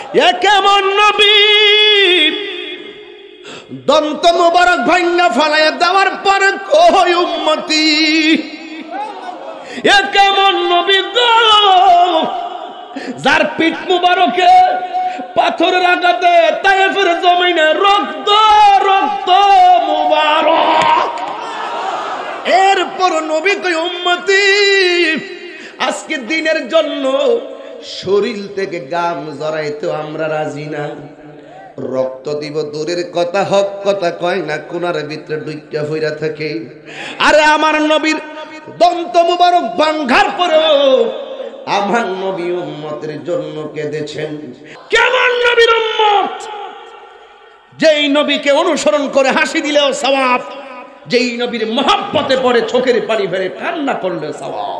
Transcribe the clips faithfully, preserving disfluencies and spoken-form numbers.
এ কেমন নবী দন্ত মুবারক ভাঙ্গা ফলায় দেওয়ার পর কই উম্মতি এ কেমন নবী গো যার পিঠ মুবারকে পাথরের আঘাতে তায়েফের জমিনে রক্ত রক্ত মুবারক এরপর নবী কই উম্মতি আজকে দিনের জন্য শরীর থেকে গাম জড়াইতে আমরা রাজি না রক্ত দিব দূরের কথা হক কথা কয় না কোনার ভিতরে ডুইকা হইরা থাকে আরে আমার নবীর দন্ত মুবারক ভাঙার পরেও আমার নবী উম্মতের জন্য কেঁদেছেন কেমন নবীর উম্মত যেই নবীকে অনুসরণ করে হাসি দিলেও সওয়াব যেই নবীর মহব্বতে পড়ে চোখের পানি ফেলে কান্না করলেও সওয়াব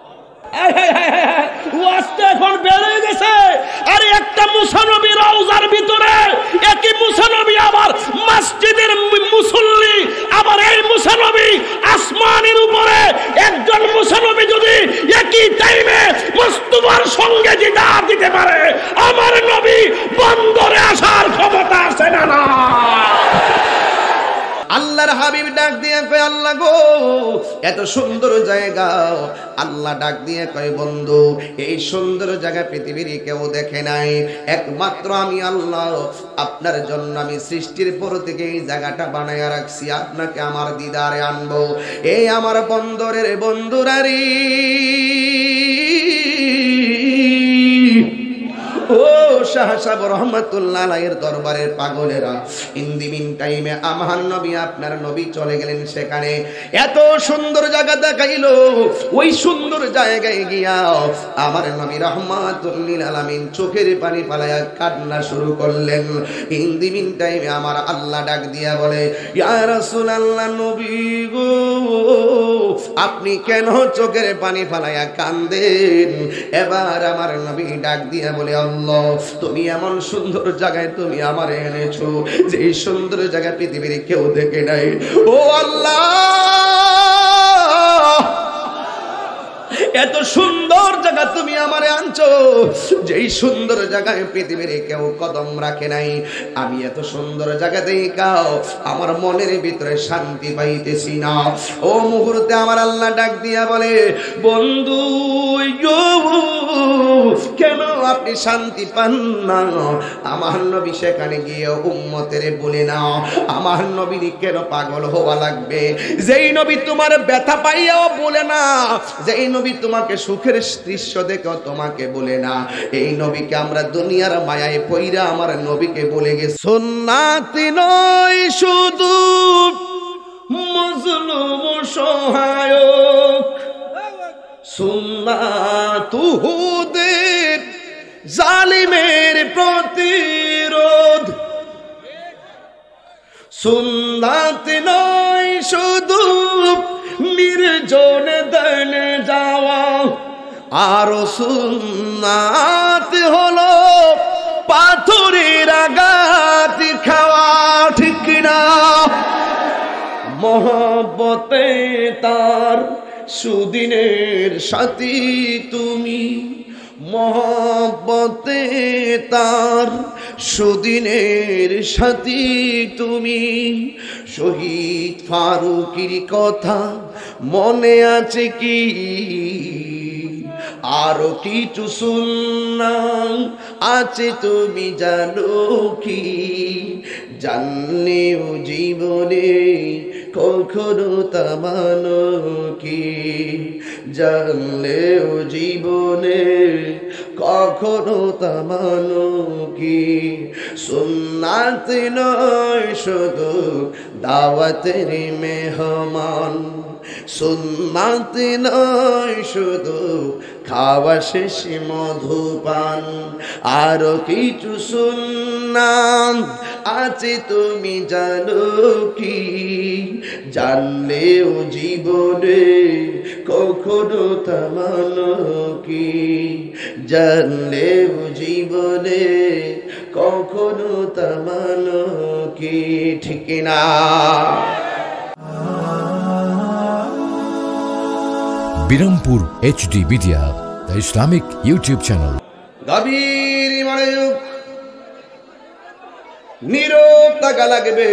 এখন বেড়ে গেছে আরে একটা মুসা নবী রওজার ভিতরে একই মুসা নবী আবার মসজিদের মুসল্লি আবার এই মুসা নবী আসমানের উপরে একজন মুসা নবী যদি একই টাইমে মুস্তাফার সঙ্গে জিহাদ দিতে পারে আমার নবী বন্দরে আসার ক্ষমতা আছে না না আল্লাহর হাবিব ডাক দিয়ে কয় আল্লাহ গো এত সুন্দর জায়গা আল্লাহ ডাক দিয়ে কয় বন্ধু এই সুন্দর জায়গা পৃথিবীর কেউ দেখে নাই একমাত্র আমি আল্লাহ আপনার জন্য আমি সৃষ্টির পর থেকে এই জায়গাটা বানায়া রাখছি আপনাকে আমার দিদারে আনবো এই আমার বন্দরের বন্ধুরারি ও শাহ সাহেব রহমাতুল্লাহ আলাইহির দরবারের পাগলেরা ইন দি মিন টাইমে আমার নবী আপনার নবী চলে গেলেন সেখানে এত সুন্দর জায়গা দেখাইলো ওই সুন্দর জায়গায় গিয়া আমার নবী রহমাতুল লিল আলামিন চোখের পানি ফেলায়া কান্না শুরু করলেন ইন দি মিন টাইমে আমার আল্লাহ ডাক দিয়া বলে ইয়া রাসূলুল্লাহ নবী গো আপনি কেন চোখের পানি ফেলায়া কাঁদেন এবার আমার নবী ডাক দিয়া বলে আল্লাহ তুমি এমন সুন্দর জায়গায় তুমি আমারে এনেছো যে এই সুন্দর জায়গা পৃথিবীর কেউ দেখে নাই ও আল্লাহ এত সুন্দর জায়গা তুমি আমারে আনছো যেই সুন্দর জায়গায় পৃথিবীর কেউ কদম রাখে নাই আমি এত সুন্দর জায়গা দেখাও আমার মনের ভিতরে শান্তি পাইতেছি না ও মুহূর্তে আমার আল্লাহ ডাক দিয়া বলে বন্ধু কেন আপনি শান্তি পান না আমার নবী সেখানে গিয়ে উম্মতের বলে না আমার নবী কেন পাগল হওয়া লাগবে যেই নবী তোমার ব্যথা পাইয়াও বলে না যেই নবী তোমাকে সুখের দৃশ্য দেখো তোমাকে বলে না এই নবীকে আমরা দুনিয়ার মায়ায় পইরা আমার নবীকে বলে গেছে সুন্নাতি নয় শুধু মজলুম সহায়ক সুন্নাত উহুদের জালিমের প্রতিরোধ সুন্নাত নয় শুধু নির্জন দেন যাওয়া আর সুন্নাত হলো পাথরের আঘাত খাওয়া ঠিক না মহব্বতে তার সুদিনের সাথী তুমি মহব্বতে তার সুদিনের সাথী তুমি শহীদ ফারুকের কথা মনে আছে কি আরো কিছু সুন্নাহ আছে তুমি জানো কি জানলেও জীবনে কখনো তা মানো কি জানলেও জীবনে কখনো তা মানো কি সুন্নাত নয় শুধু দাওয়াতের মেহমান সুন্নাত নয় শুধু খাওয়া শেষে মধুপান আরো কিছু সুন্নাত আছে তুমি জানো কি জানলেও জীবনে কখনো তা মানো কি জানলেও জীবনে কখনো তা মানো কি ঠিক না Birampur HD media, the Islamic YouTube channel. গভীর মনোযোগ নীরব থাকা লাগবে।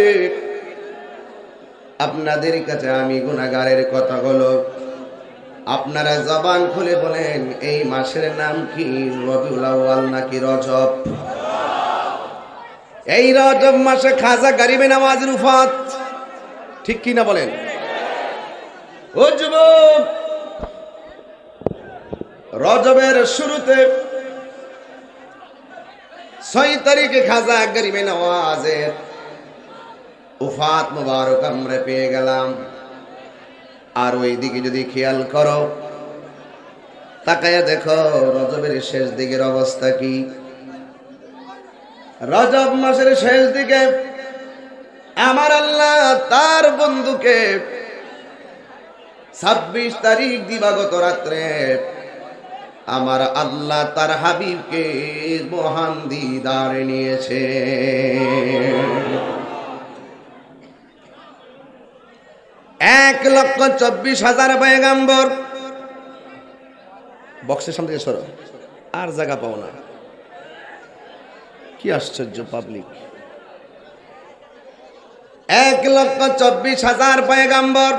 আপনাদের কাছে আমি গুনাহগারের কথা হলো, আপনারা জবান খুলে বলেন এই মাসের নাম কি? রবিউল আউয়াল নাকি রজব? এই রজব মাসে খাজা গরিবে নামাজের উফাত, ঠিক কি না বলেন? ও যুবক, রজবের শুরুতে ছয় তারিখে খাজা গরিবে নওয়াজের উফাত মুবারক আমরা পেয়ে গেলাম। আর ওই দিকে যদি খেয়াল করো, তাকায়া দেখো রজবের শেষ দিকের অবস্থা কি। রজব মাসের শেষ দিকে আমার আল্লাহ তার বন্ধুকে ছাব্বিশ তারিখ দিবাগত রাত্রে আমার আল্লাহ তার হাবিবকে মহান দিদার নিয়েছে। এক লক্ষ চব্বিশ হাজার পয়গাম্বর, বক্সের সামনে সরো, আর জায়গা পাও না। কি আশ্চর্য পাবলিক! এক লক্ষ চব্বিশ হাজার পয়গাম্বর,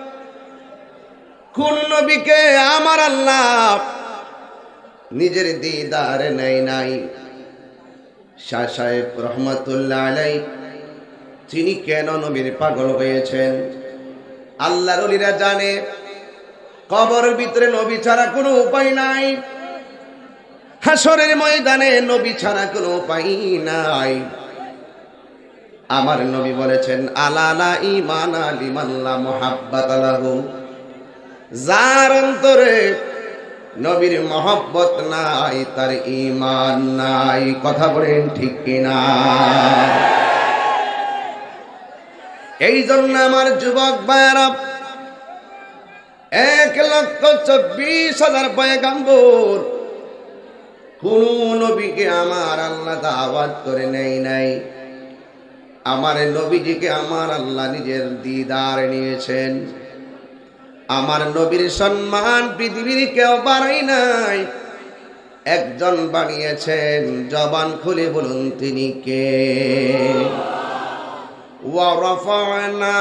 কোন নবীকে আমার আল্লাহ নিজের দিদারে নেই নাই? শাহ সাহেব রহমতুল্লাহ আলাইহি তিনি কেন নবীর পাগল হয়েছেন আল্লাহর ওলিরা জানে। কবরের ভিতরে নবী ছাড়া কোনো উপায় নাই, হাসরের ময়দানে নবী ছাড়া কোনো উপায় নাই। আমার নবী বলেছেন আলা লা ঈমানা লিমান লা মুহাব্বাতা লাহু, যার অন্তরে নবীর মহব্বত নাই তার ঈমান নাই। কথা বলেন ঠিক কিনা? এই জন্য আমার যুবক ভাইরা, এক লক্ষ চব্বিশ হাজার পয়গাম্বর, কোন নবীকে আমার আল্লাহ দাওয়াত করে নেই নাই। আমার নবীজিকে আমার আল্লাহ নিজের দিদার নিয়েছেন। আমার নবীর সম্মান পৃথিবীর কেউ বাড়াই নাই, একজন বানিয়েছেন। জবান খুলে বলুন তিনি কে? ওয়ারাফা'না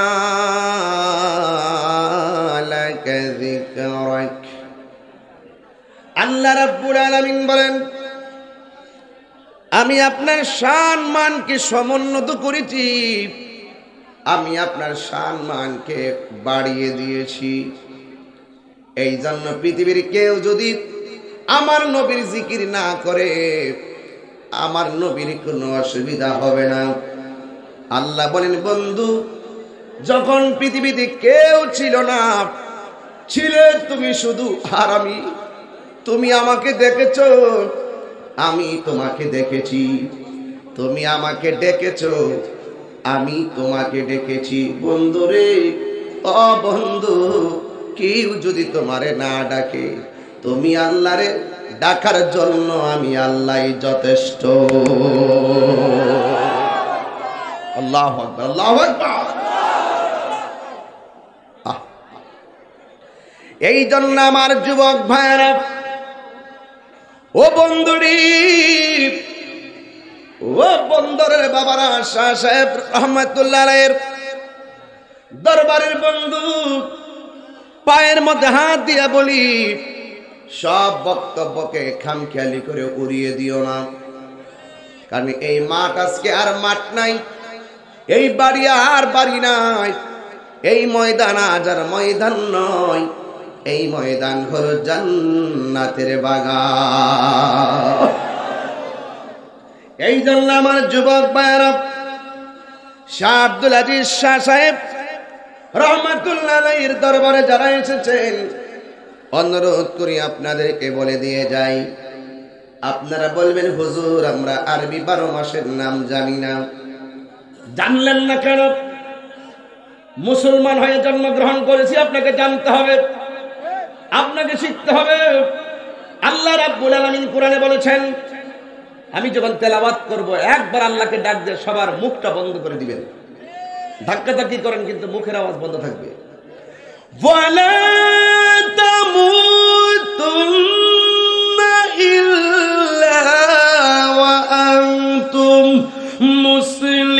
লাকা যিকরাক। আল্লাহ রাব্বুল আলামিন বলেন আমি আপনার শান মানকে সমুন্নত করেছি, আমি আপনার শান মানকে বাড়িয়ে দিয়েছি। এই জন্য পৃথিবীর কেউ যদি আমার নবীর জিকির না করে, আমার নবীর কোনো অসুবিধা হবে না। আল্লাহ বলেন বন্ধু, যখন পৃথিবীতে কেউ ছিল না, ছিলে তুমি শুধু, আর আমি, তুমি আমাকে দেখেছো, আমি তোমাকে দেখেছি। তুমি আমাকে ডেকেছো, আমি তোমাকে ডেকেছি। বন্ধুরে, ও বন্ধু, কেউ যদি তোমারে না ডাকে, তুমি আল্লাহরে ডাকার জন্য আমি আল্লাহই যথেষ্ট। আল্লাহু আকবার, আল্লাহু আকবার। এই জন্য আমার যুবক ভাইরা, ও বন্ধুরি, ও বন্দরের বাবারা, শাহ সাহেব রহমতুল্লাহ আলাইহির দরবারের বন্ধু, পায়ের মধ্যে হাত দিয়া বলি, সব বক্তব্যকে খামখেয়ালি করে উড়িয়ে দিও না। কারণ এই মাঠ আজকে আর মাঠ নাই, এই বাড়ি আর বাড়ি নাই, এই ময়দান আজ আর ময়দান নয়, এই ময়দান হলো জান্নাতের বাগান। এই জন্য আমার যুবক ভাইরা, শাহ আব্দুল আজিজ শাহ সাহেব রহমাতুল্লাহ আলাইহির দরবারে যারা এসেছেন, অনুরোধ করি আপনাদেরকে বলে দিয়ে যাই, আপনারা বলবেন হুজুর আমরা আরবি বারো মাসের নাম জানি না। জানলেন না কেন? মুসলমান হয়ে জন্মগ্রহণ করেছি, আপনাকে জানতে হবে, আপনাকে শিখতে হবে। আল্লাহ রাব্বুল আলামিন কোরআনে বলেছেন, আমি যখন তেলাওয়াত করব একবার আল্লাহকে ডাক দিয়ে সবার মুখটা বন্ধ করে দিবেন। ধাক্কাধাক্কি করেন কিন্তু মুখের আওয়াজ বন্ধ থাকবে। ওয়ালা তামুতুন্না ইল্লা ওয়া আনতুম মুসলিমুন।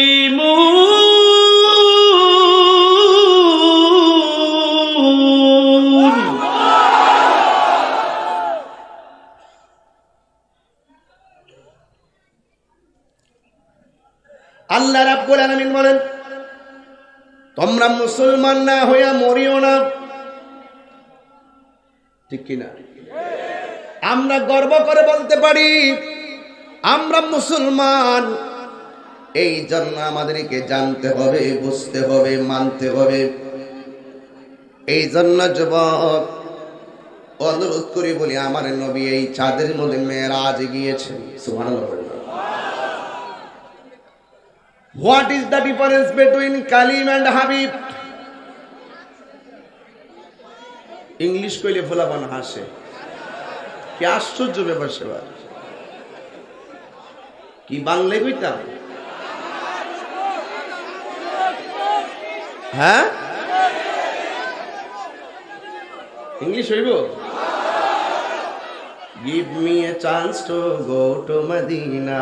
আল্লাহ রাব্বুল আলামিন বলেন, তোমরা মুসলমান না হইয়া মরিও না। ঠিক কিনা? আমরা গর্ব করে বলতে পারি আমরা মুসলমান। এই জন্য আমাদেরকে জানতে হবে, বুঝতে হবে, মানতে হবে। এই জন্য যুবক অনুরোধ করি বলি, আমার নবী এই চাঁদের মধ্যে মেরাজ গিয়েছেন। সুবহানাল্লাহ। What is the difference between Kalim and Habib? English কইলে ফলাফল হাসে, কি আশ্চর্য ব্যাপার সেবা। কি বাংলায় কইতাম? হ্যাঁ, ইংলিশ হইব? Give me a chance to go to Medina.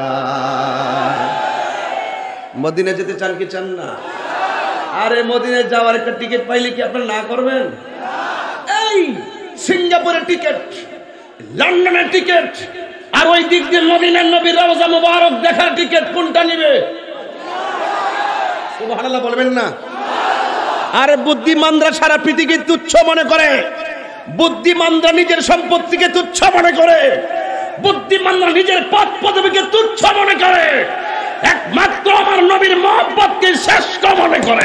Medina যেতে চান কি চান না? আরে মদিনায় যাওয়ার একটা টিকিট পাইলে কি আপনারা না করবেন? এই সিঙ্গাপুরের টিকিট, লন্ডনের টিকিট, আর ওই দিক দিয়ে মদিনার নবীর রওজা মুবারক দেখার টিকিট, কোনটা নিবে? সুবহানাল্লাহ বলবেন না? আরে বুদ্ধিমানরা সারা পৃথিবীকে তুচ্ছ মনে করে, বুদ্ধিমানরা নিজের সম্পত্তিকে তুচ্ছ মনে করে, বুদ্ধিমানরা নিজের পদ পদবীকে তুচ্ছ মনে করে, একমাত্র আমার নবীর মহব্বতকে শ্রেষ্ঠ মনে করে।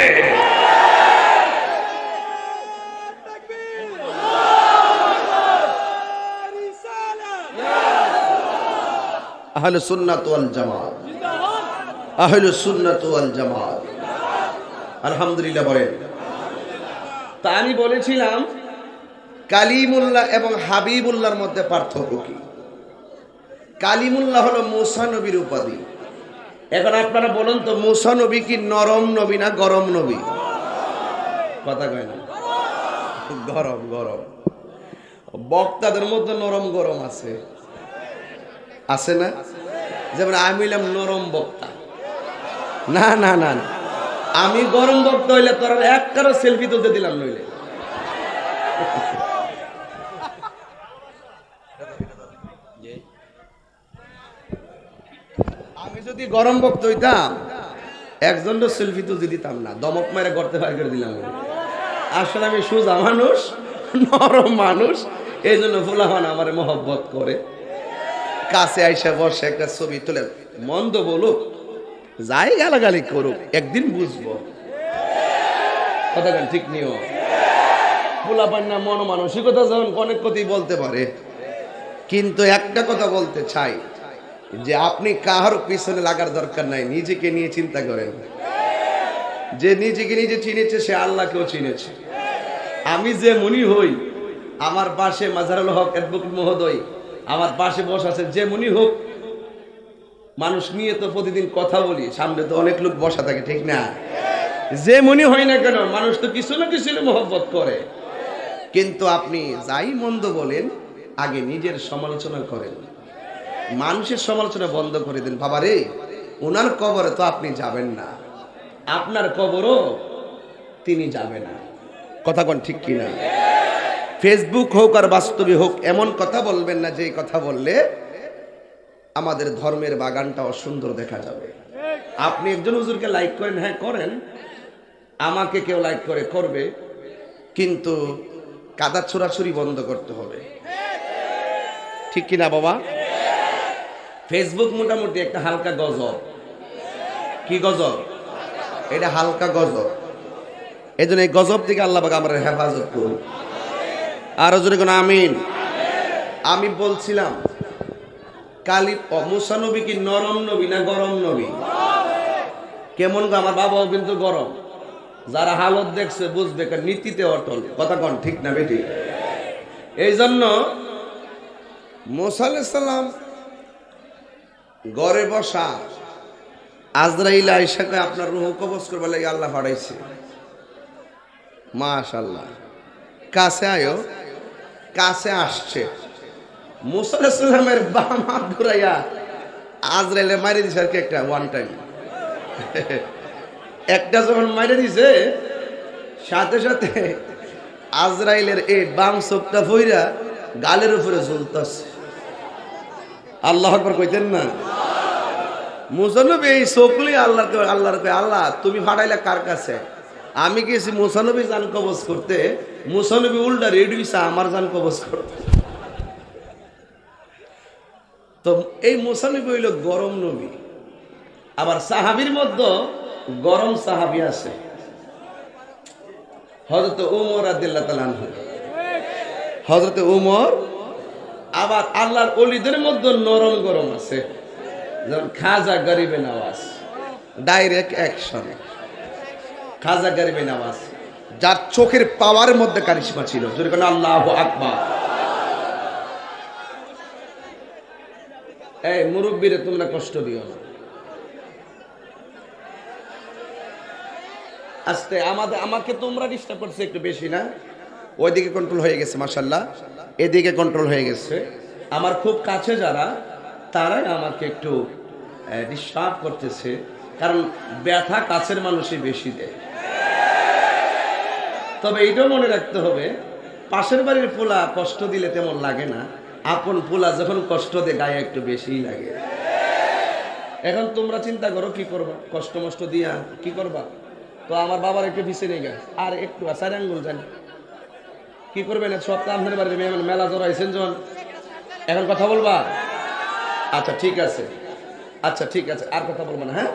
আহলে সুন্নাত ওয়াল জামাত, আহলে সুন্নাত ওয়াল জামাত। আলহামদুলিল্লাহ বলেন। তা আমি বলেছিলাম কালিমুল্লাহ এবং হাবিবুল্লাহর মধ্যে পার্থক্য কি? কালিমুল্লাহ হলো মুসা নবীর উপাধি। এখন আপনারা বলুন তো, মুসা নবী কি নরম নবী না গরম নবী? কথা কয় না? গরম গরম। বক্তাদের মধ্যে নরম গরম আছে, আছে না? যেমন আমি হইলাম নরম বক্তা। না না না, আমি গরম বক্তা হইলে তোরা একটারও সেলফি তুলতে দিলাম নইলে। আমি যদি গরম বক্ত হইতাম একজনও সেলফি তুলতে দিতাম না, দমক মেরে গর্তে ফায়ার করে দিলাম। আসলে আমি সোজা মানুষ, নরম মানুষ, এই জন্য ফুলাহান আমার মহব্বত করে, কাছে আইসা বসে একটা ছবি তুলে, মন্দ বলুক, যাই গালাগালি করুক, একদিন বুঝবো। কথা ঠিক নিও। ফুলাপান না মন মানসিকতা যখন অনেক কথাই বলতে পারে, কিন্তু একটা কথা বলতে চাই যে আপনি কাহার পিছনে লাগার দরকার নাই, নিজেকে নিয়ে চিন্তা করেন। যে নিজেকে নিজে চিনেছে সে আল্লাহকেও চিনেছে। আমি যে মুনি হই, আমার পাশে মাজারুল হক অ্যাডভোকেট মহোদয় আমার পাশে বসে আছে, যে মুনি হোক, মানুষ নিয়ে তো প্রতিদিন কথা বলি, সামনে তো অনেক লোক বসা থাকে, ঠিক না? যে মুনি হয় না কেন, মানুষ তো কিছু না কিছু মহব্বত করে। কিন্তু আপনি যাই মন্দ বলেন, আগে নিজের সমালোচনা করেন, মানুষের সমালোচনা বন্ধ করে দেন। বাবা রে, ওনার কবরে তো আপনি যাবেন না, আপনার কবরও তিনি যাবে না। কথা কোন ঠিক কিনা? ফেসবুক হোক আর বাস্তবে হোক, এমন কথা বলবেন না যে কথা বললে আমাদের ধর্মের বাগানটা অসুন্দর দেখা যাবে। আপনি একজন হুজুরকে লাইক করেন, হ্যাঁ করেন, আমাকে কেউ লাইক করে করবে, কিন্তু কাদা ছোড়াছুরি বন্ধ করতে হবে, ঠিক কিনা বাবা? ফেসবুক মোটামুটি একটা হালকা গজব। কি গজব? এটা হালকা গজব। এই জন্য এই গজব থেকে আল্লাহ পাক আমাদের হেফাজত করুন। আরো জোরে কোন আমিন। আমি বলছিলাম কালি মুসা নবী কি নরম নবী না গরম নবী? কেমন গো? আমার বাবাও কিন্তু গরম। যারা হালত দেখছে বুঝবে, নীতিতে অটল। কথা কন ঠিক না বেটি? এই জন্য মুসা আলাইহিস সালাম ঘরে বসা, আজরাইল আয়েশা কয় আপনার রূহ কবজ করবার লাগি আল্লাহ পাঠাইছে। মাশাআল্লাহ, কাছে আয়ো। কাছে আসছে, মুসা আলাইহিস সালামের বাম হাত ঘুরাইয়া আজরাইলে মারি দিছে আর কি একটা ওয়ান টাইম। একটা যখন মারি দিছে, সাথে সাথে আজরাইলের এই বাম চোখটা ফইরা গালের উপরে ঝুলতাছে। আল্লাহু আকবার কইতেন না? মুসা নবী এই চোখলি আল্লাহর আল্লাহর কয় আল্লাহ তুমি ফাটাইলে কার কাছে? আমি গেছি মুসা নবী জান কবজ করতে, মুসা নবী উল্টা রেডি হইছে আমার জান কবজ করতে। তো এই মুসা নবী হইল গরম নবী। আবার সাহাবীর মধ্যে গরম সাহাবী আছে, হযরত ওমর রাদিয়াল্লাহু তাআলা আনহু, হযরত ওমর। আবার আল্লাহর ওলিদের মধ্যে নরম গরম আছে, যেমন খাজা গরিবে নওয়াজ, ডাইরেক্ট অ্যাকশন। খাজা গরিবে নওয়াজ যার চোখের পাওয়ারের মধ্যে কারিশমা ছিল, যদি কোন আল্লাহু আকবার। এই মুরব্বীরে তোমরা কষ্ট দিও না, আস্তে। আমাদের আমাকে তোমরা ডিস্টার্ব করছে একটু বেশি না? ওইদিকে কন্ট্রোল হয়ে গেছে মাশাআল্লাহ, এদিকে কন্ট্রোল হয়ে গেছে। আমার খুব কাছে যারা, তারাই আমাকে একটু ডিস্টার্ব করতেছে, কারণ ব্যথা কাছের মানুষই বেশি দেয়। তবে এইটাও মনে রাখতে হবে, পাশের বাড়ির পোলা কষ্ট দিলে তেমন লাগে না, আপন পোলা যখন কষ্ট দেয় গায়ে একটু বেশিই লাগে। এখন তোমরা চিন্তা করো কি করবা, কষ্ট মষ্ট দিয়া কি করবা? তো আমার বাবার একটু পিছিয়ে নিয়ে গেছে, আর একটু চার আঙ্গুল জানি কি করবেন? সব আপনাদের বাড়িতে মেলা জড়াইছেন যখন, এখন কথা বলবা? আচ্ছা ঠিক আছে, আচ্ছা ঠিক আছে, আর কথা বলবো না। হ্যাঁ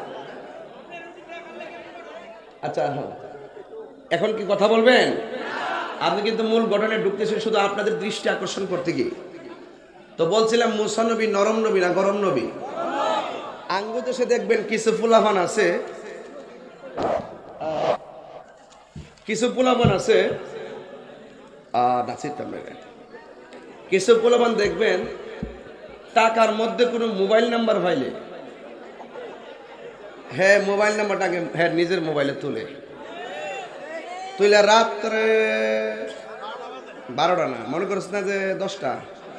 আচ্ছা, হ্যাঁ এখন কি কথা বলবেন? আপনি কিন্তু মূল ঘটনায় ঢুকতেছেন শুধু আপনাদের দৃষ্টি আকর্ষণ করতে গিয়ে। তো বলছিলাম মুসা নবী নরম নবী না গরম নবী? আঙ্গু দেশে দেখবেন কিছু ফুলাফান আছে, কিছু পোলাপান আছে, কিছু পোলাপান দেখবেন টাকার মধ্যে কোনো মোবাইল নাম্বার পাইলে হ্যাঁ মোবাইল নাম্বারটাকে হ্যাঁ নিজের মোবাইলে তুলে তুলে রাত্রে বারোটা না, মনে করছ না যে দশটা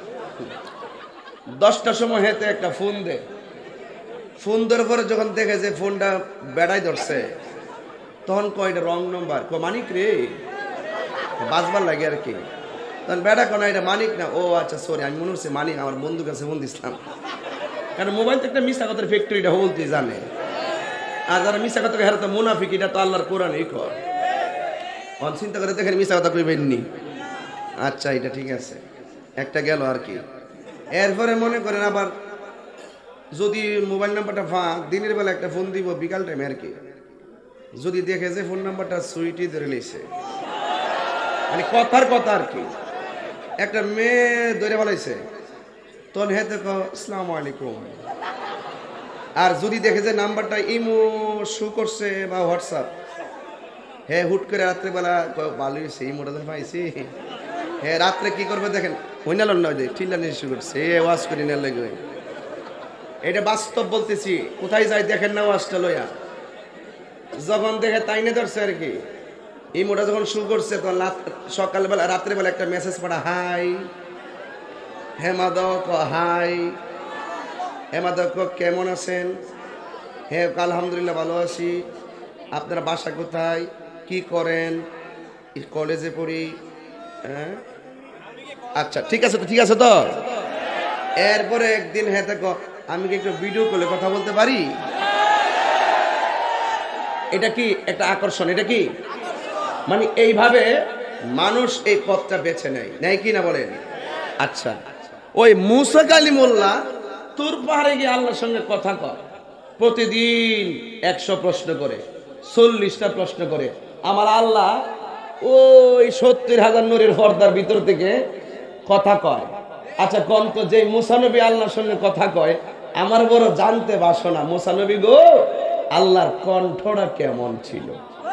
দশটার সময় হেতে একটা ফোন দে। ফোন দেওয়ার পরে যখন দেখে যে ফোনটা বেড়াই ধরছে, তখন কয়টা রং নম্বর, ক মানিক রে, বাজবার লাগে আর কি। তখন বেড়া কোন এটা মানিক না, ও আচ্ছা সরি আমি মনে হচ্ছে মানিক, আমার বন্ধুর কাছে ফোন দিছিলাম। কারণ মোবাইল তো একটা মিশা কথার ফ্যাক্টরি, এটা বলতে জানে। আর যারা মিশা কথা হেরা তো মুনাফিক, এটা তো আল্লাহর কোরআনই কর। অন চিন্তা করে দেখেন মিশা কথা কইবেননি। আচ্ছা এটা ঠিক আছে, একটা গেল আর কি। এরপরে মনে করেন আবার যদি মোবাইল নাম্বারটা ফাঁক, দিনের বেলা একটা ফোন দিব বিকাল টাইমে আর কি, যদি দেখে যে ফোন নাম্বারটা সুইটি ধরে নিয়েছে, মানে কথার কথা আর কি, একটা মেয়ে ধরে বলাইছে, তখন হেতে ক আসসালামু আলাইকুম। আর যদি দেখে যে নাম্বারটা ইমো শো করছে বা হোয়াটসঅ্যাপ, হ্যাঁ হুট করে রাত্রেবেলা ভালো হয়েছে ইমোটা তো পাইছি, হ্যাঁ রাত্রে কি করবে দেখেন, হইনাল নয় যে ঠিল্লানি শুরু করছে, এ ওয়াজ করি না লাগে। এটা বাস্তব বলতেছি, কোথায় যাই দেখেন না ওয়াজটা লইয়া। যখন দেখে তাইনে ধরছে আর কি, এই মোটা যখন শুরু করছে, তখন সকালবেলা রাত্রেবেলা একটা মেসেজ পড়া, হাই হেমাদ হাই হেমাদ কেমন আছেন? হ্যাঁ আলহামদুলিল্লাহ ভালো আছি। আপনারা বাসা কোথায়, কি করেন? কলেজে পড়ি। হ্যাঁ আচ্ছা ঠিক আছে তো, ঠিক আছে তো। এরপরে একদিন হ্যাঁ দেখো আমি কি একটু ভিডিও কলে কথা বলতে পারি? এটা কি একটা আকর্ষণ? এটা কি মানে এইভাবে মানুষ এই পথটা বেছে নেয়, নেয় কি না বলেন? আচ্ছা ওই মুসা কালিমুল্লাহ তুর পাহাড়ে গিয়ে আল্লাহর সঙ্গে কথা কয়, প্রতিদিন একশো প্রশ্ন করে, চল্লিশটা প্রশ্ন করে। আমার আল্লাহ ওই সত্তর হাজার নূরের পর্দার ভিতর থেকে কথা কয়। আচ্ছা কোন তো যে মুসা নবী আল্লাহর সঙ্গে কথা কয়, আমার বড় জানতে বাসনা, মুসা নবী গো আল্লাহর কণ্ঠটা কেমন ছিল।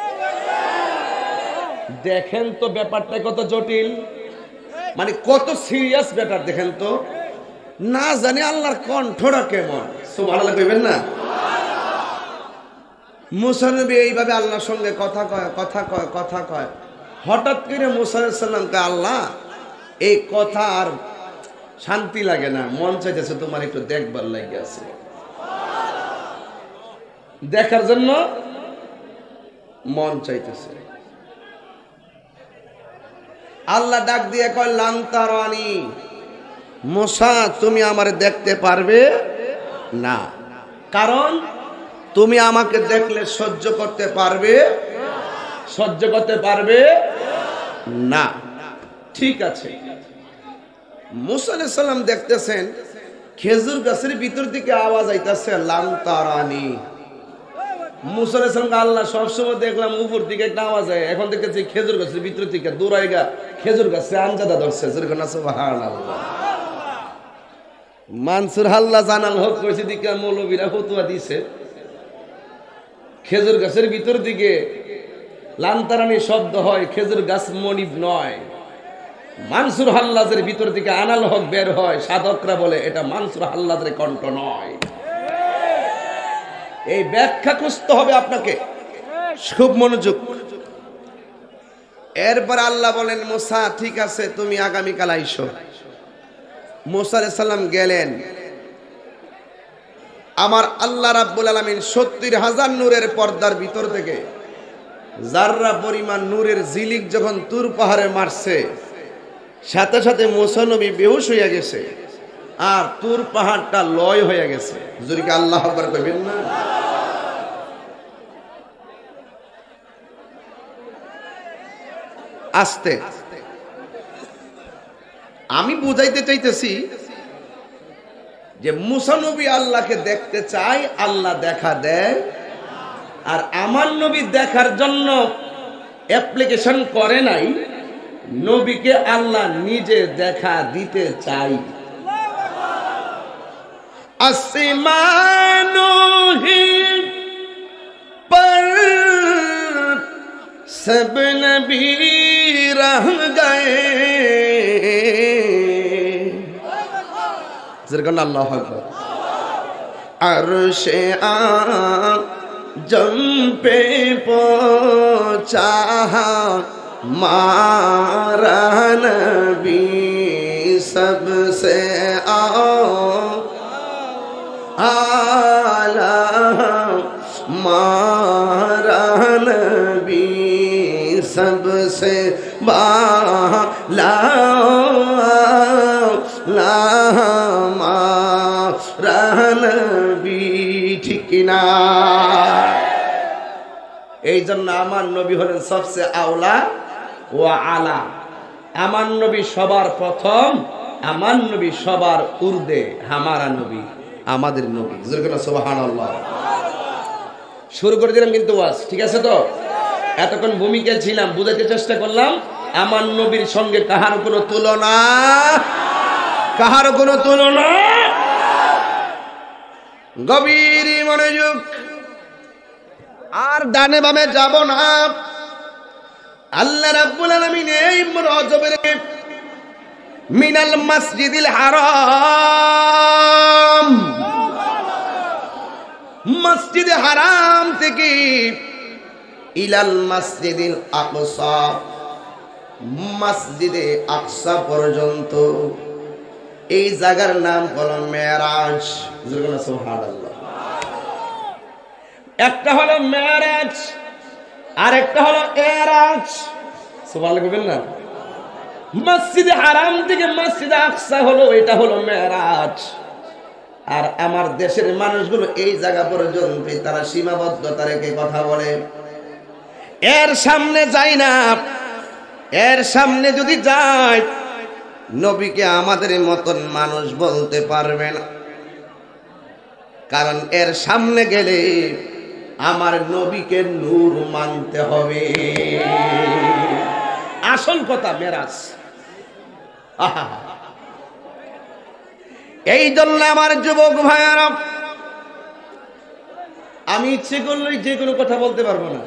দেখেন তো ব্যাপারটা কত জটিল, মানে কত সিরিয়াস ব্যাপার। দেখেন তো, না জানি আল্লাহর কণ্ঠটা কেমন, সুবহানাল্লাহ কইবেন না? মুসা নবী এইভাবে আল্লাহর সঙ্গে কথা কয় কথা কয় কথা কয় হঠাৎ করে মুসা আলাইহিস সালামকে আল্লাহ এই কথা আর শান্তি লাগে না, মন চাইতেছে তোমার একটু দেখবার লাগে আছে, দেখার জন্য মন চাইতেছে। আল্লাহ ডাক দিয়ে কয় লান তারানি, মুসা তুমি আমারে দেখতে পারবে না। কারণ তুমি আমাকে দেখলে সহ্য করতে পারবে সহ্য করতে পারবে না। ঠিক আছে, মুসা আলাইহিস সালাম দেখতেছেন খেজুর গাছের ভিতর থেকে আওয়াজ আইতাছে লান তারানি। মুসা আলাইহিস সালামকে আল্লাহ সবসময় দেখলাম উপর থেকে একটা আওয়াজ হয়, এখন দেখতেছি খেজুর গাছের ভিতর থেকে দৌড়াইগা খেজুর গাছে আঞ্জাদা ধরছে। সুবহানাল্লাহ। মানসুর হাল্লা জানাল হক কইছে দিকে মৌলবীরা ফতোয়া দিছে খেজুর গাছের ভিতর দিকে লান্তারানি শব্দ হয়, খেজুর গাছ মনিব নয়। মানসুর হাল্লাজের ভিতর থেকে আনাল হক বের হয়, সাধকরা বলে এটা মানসুর হাল্লাজের কণ্ঠ নয়। এই ব্যাখ্যা খুঁজতে হবে আপনাকে, খুব মনোযোগ। এরপর আল্লাহ বলেন মুসা ঠিক আছে তুমি আগামীকাল আইসো। মুসা আলাইহিস সালাম গেলেন। আমার আল্লাহ রাব্বুল আলামিন সত্তর হাজার নূরের পর্দার ভিতর থেকে জাররা পরিমাণ নূরের ঝিলিক যখন তুর পাহাড়ে মারছে, সাথে সাথে মুসা নবী বেহুশ হইয়া গেছে আর তুর পাহাড়টা লয় হয়ে গেছে। যদি কি আল্লাহু আকবার কইবেন না? আস্তে আমি বুঝাইতে চাইতেছি যে মুসা নবী আল্লাহকে দেখতে চায়, আল্লাহ দেখা দেয়। আর আমার নবী দেখার জন্য অ্যাপ্লিকেশন করে নাই, নবীকে আল্লাহ নিজে দেখা দিতে চাই। আসমানোহি পর সব নবী রহ গয়ে। আল্লাহু আকবার। আরশে আজম पे पहुंचा मारा नबी सबसे आला मारा नबी सबसे बाला নবী। ঠিক কিনা? এই জন্য আমার নবী হলেন সবচেয়ে আওলা ও আলা। আমার নবী সবার প্রথম, আমার নবী সবার উর্দে, হামারা নবী আমাদের নবী। সুবহানাল্লাহ। শুরু করে দিলাম কিন্তু ওয়াজ, ঠিক আছে তো? এতক্ষণ ভূমিকা ছিলাম, বুঝাতে চেষ্টা করলাম আমার নবীর সঙ্গে কাহার কোনো তুলনা, কাহার কোনো তুলনা। গভীর মনোযোগ, আর ডানে বামে যাব না। আল্লাহ রাব্বুল আলামিন এই রজবের মিনাল মসজিদিল হারাম, মসজিদে হারাম থেকে ইলাল মসজিদিল আকসা, মসজিদে আকসা পর্যন্ত এই জায়গার নাম হলো মেরাজ। সুবহানাল্লাহ। একটা হলো মেরাজ আর একটা হলো এরাজ। সুবহানাল্লাহ বলবেন না? মসজিদে হারাম থেকে মসজিদে আকসা হলো, এটা হলো মেরাজ। আর আমার দেশের মানুষগুলো এই জায়গা পর্যন্ত তারা সীমাবদ্ধতা রেখে কথা বলে, এর সামনে যায় না। এর সামনে যদি যায় নবীকে আমাদের মতন মানুষ বলতে পারবে না, কারণ এর সামনে গেলে আমার নবীকে নূর মানতে হবে। আসল কথা মেরাজ। এই জন্য আমার যুবক ভাইয়ারা, আমি ইচ্ছে করলেই যে কোনো কথা বলতে পারবো না,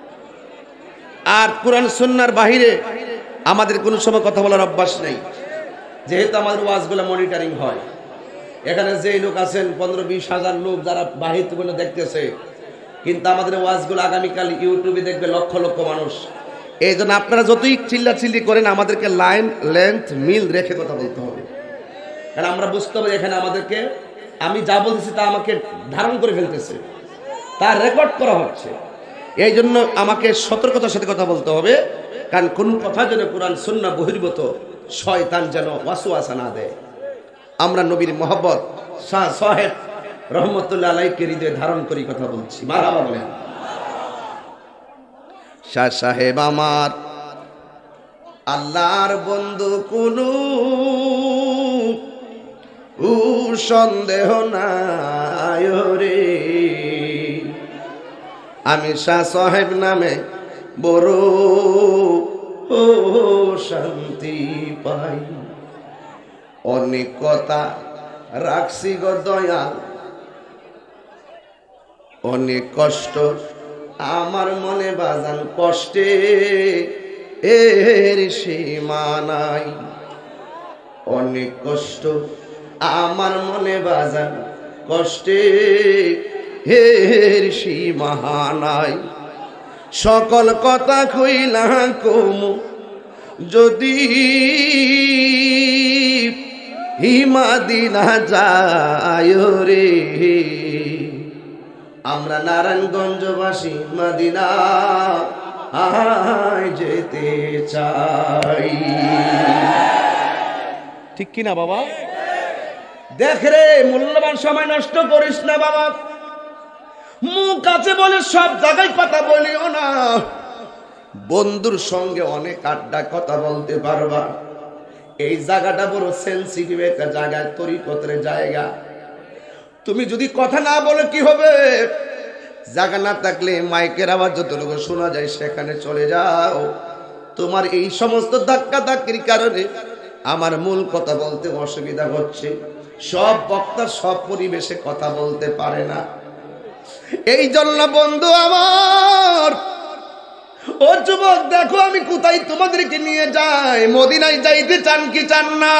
আর কোরআন সুন্নাহর বাহিরে আমাদের কোনো সময় কথা বলার অভ্যাস নেই। যেহেতু আমাদের ওয়াজগুলো মনিটরিং হয়, এখানে যে লোক আছেন পনেরো বিশ হাজার লোক যারা বাহির থেকে দেখতেছে, কিন্তু আমাদের ওয়াজগুলো আগামীকাল ইউটিউবে দেখবে লক্ষ লক্ষ মানুষ। এই জন্য আপনারা যতই চিল্লা চিল্লি করেন, আমাদেরকে লাইন লেন্থ মিল রেখে কথা বলতে হবে, কারণ আমরা বুঝতে হবে এখানে আমাদেরকে, আমি যা বলতেছি তা আমাকে ধারণ করে ফেলতেছে, তা রেকর্ড করা হচ্ছে। এই জন্য আমাকে সতর্কতার সাথে কথা বলতে হবে, কারণ কোন কথা যেন কোরআন সুন্নাহ বহির্ভূত শয়তান যেন ওয়াসওয়াসা না দেয়। আমরা নবীর মহব্বত সাহেব রহমতুল্লাহ আলাইহিকে হৃদয়ে ধারণ করি কথা বলছি, মারহাবা বলেন। শাহ সাহেব আমার আল্লাহর বন্ধু কোনো ও সন্দেহ নাই রে, আমি শাহ সাহেব নামে বড় ও শান্তি পাই। অনেক কথা রাখছি গো দয়াল, অনেক কষ্ট আমার মনে বাজান, কষ্টে এর সীমা নাই। অনেক কষ্ট আমার মনে বাজান, কষ্টে এর সীমা নাই। সকল কথা কইলা কমু যদি হিমাদিনা যায় রে, আমরা নারায়ণগঞ্জবাসী মদিনা যেতে চাই। ঠিক কিনা বাবা? দেখ রে, মূল্যবান সময় নষ্ট করিস না বাবা। মুখ আছে বলে সব জায়গায় কথা বলিও না। বন্ধুর সঙ্গে অনেক আড্ডা কথা বলতে পারবা। এই জায়গাটা বড় সেন্সিটিভ একটা জায়গা, তরিকতের জায়গা। তুমি যদি কথা না বলে কি হবে? জায়গা না থাকলে মাইকের আওয়াজ যতটুকু শোনা যায় সেখানে চলে যাও। তোমার এই সমস্ত ধাক্কা ধাক্কির কারণে আমার মূল কথা বলতে অসুবিধা হচ্ছে। সব বক্তা সব পরিবেশে কথা বলতে পারে না। এই জন্য বন্ধু আমার, ও যুবক দেখো আমি কোথায় তোমাদেরকে নিয়ে যাই। মদিনায় যাইতে চান কি চান না?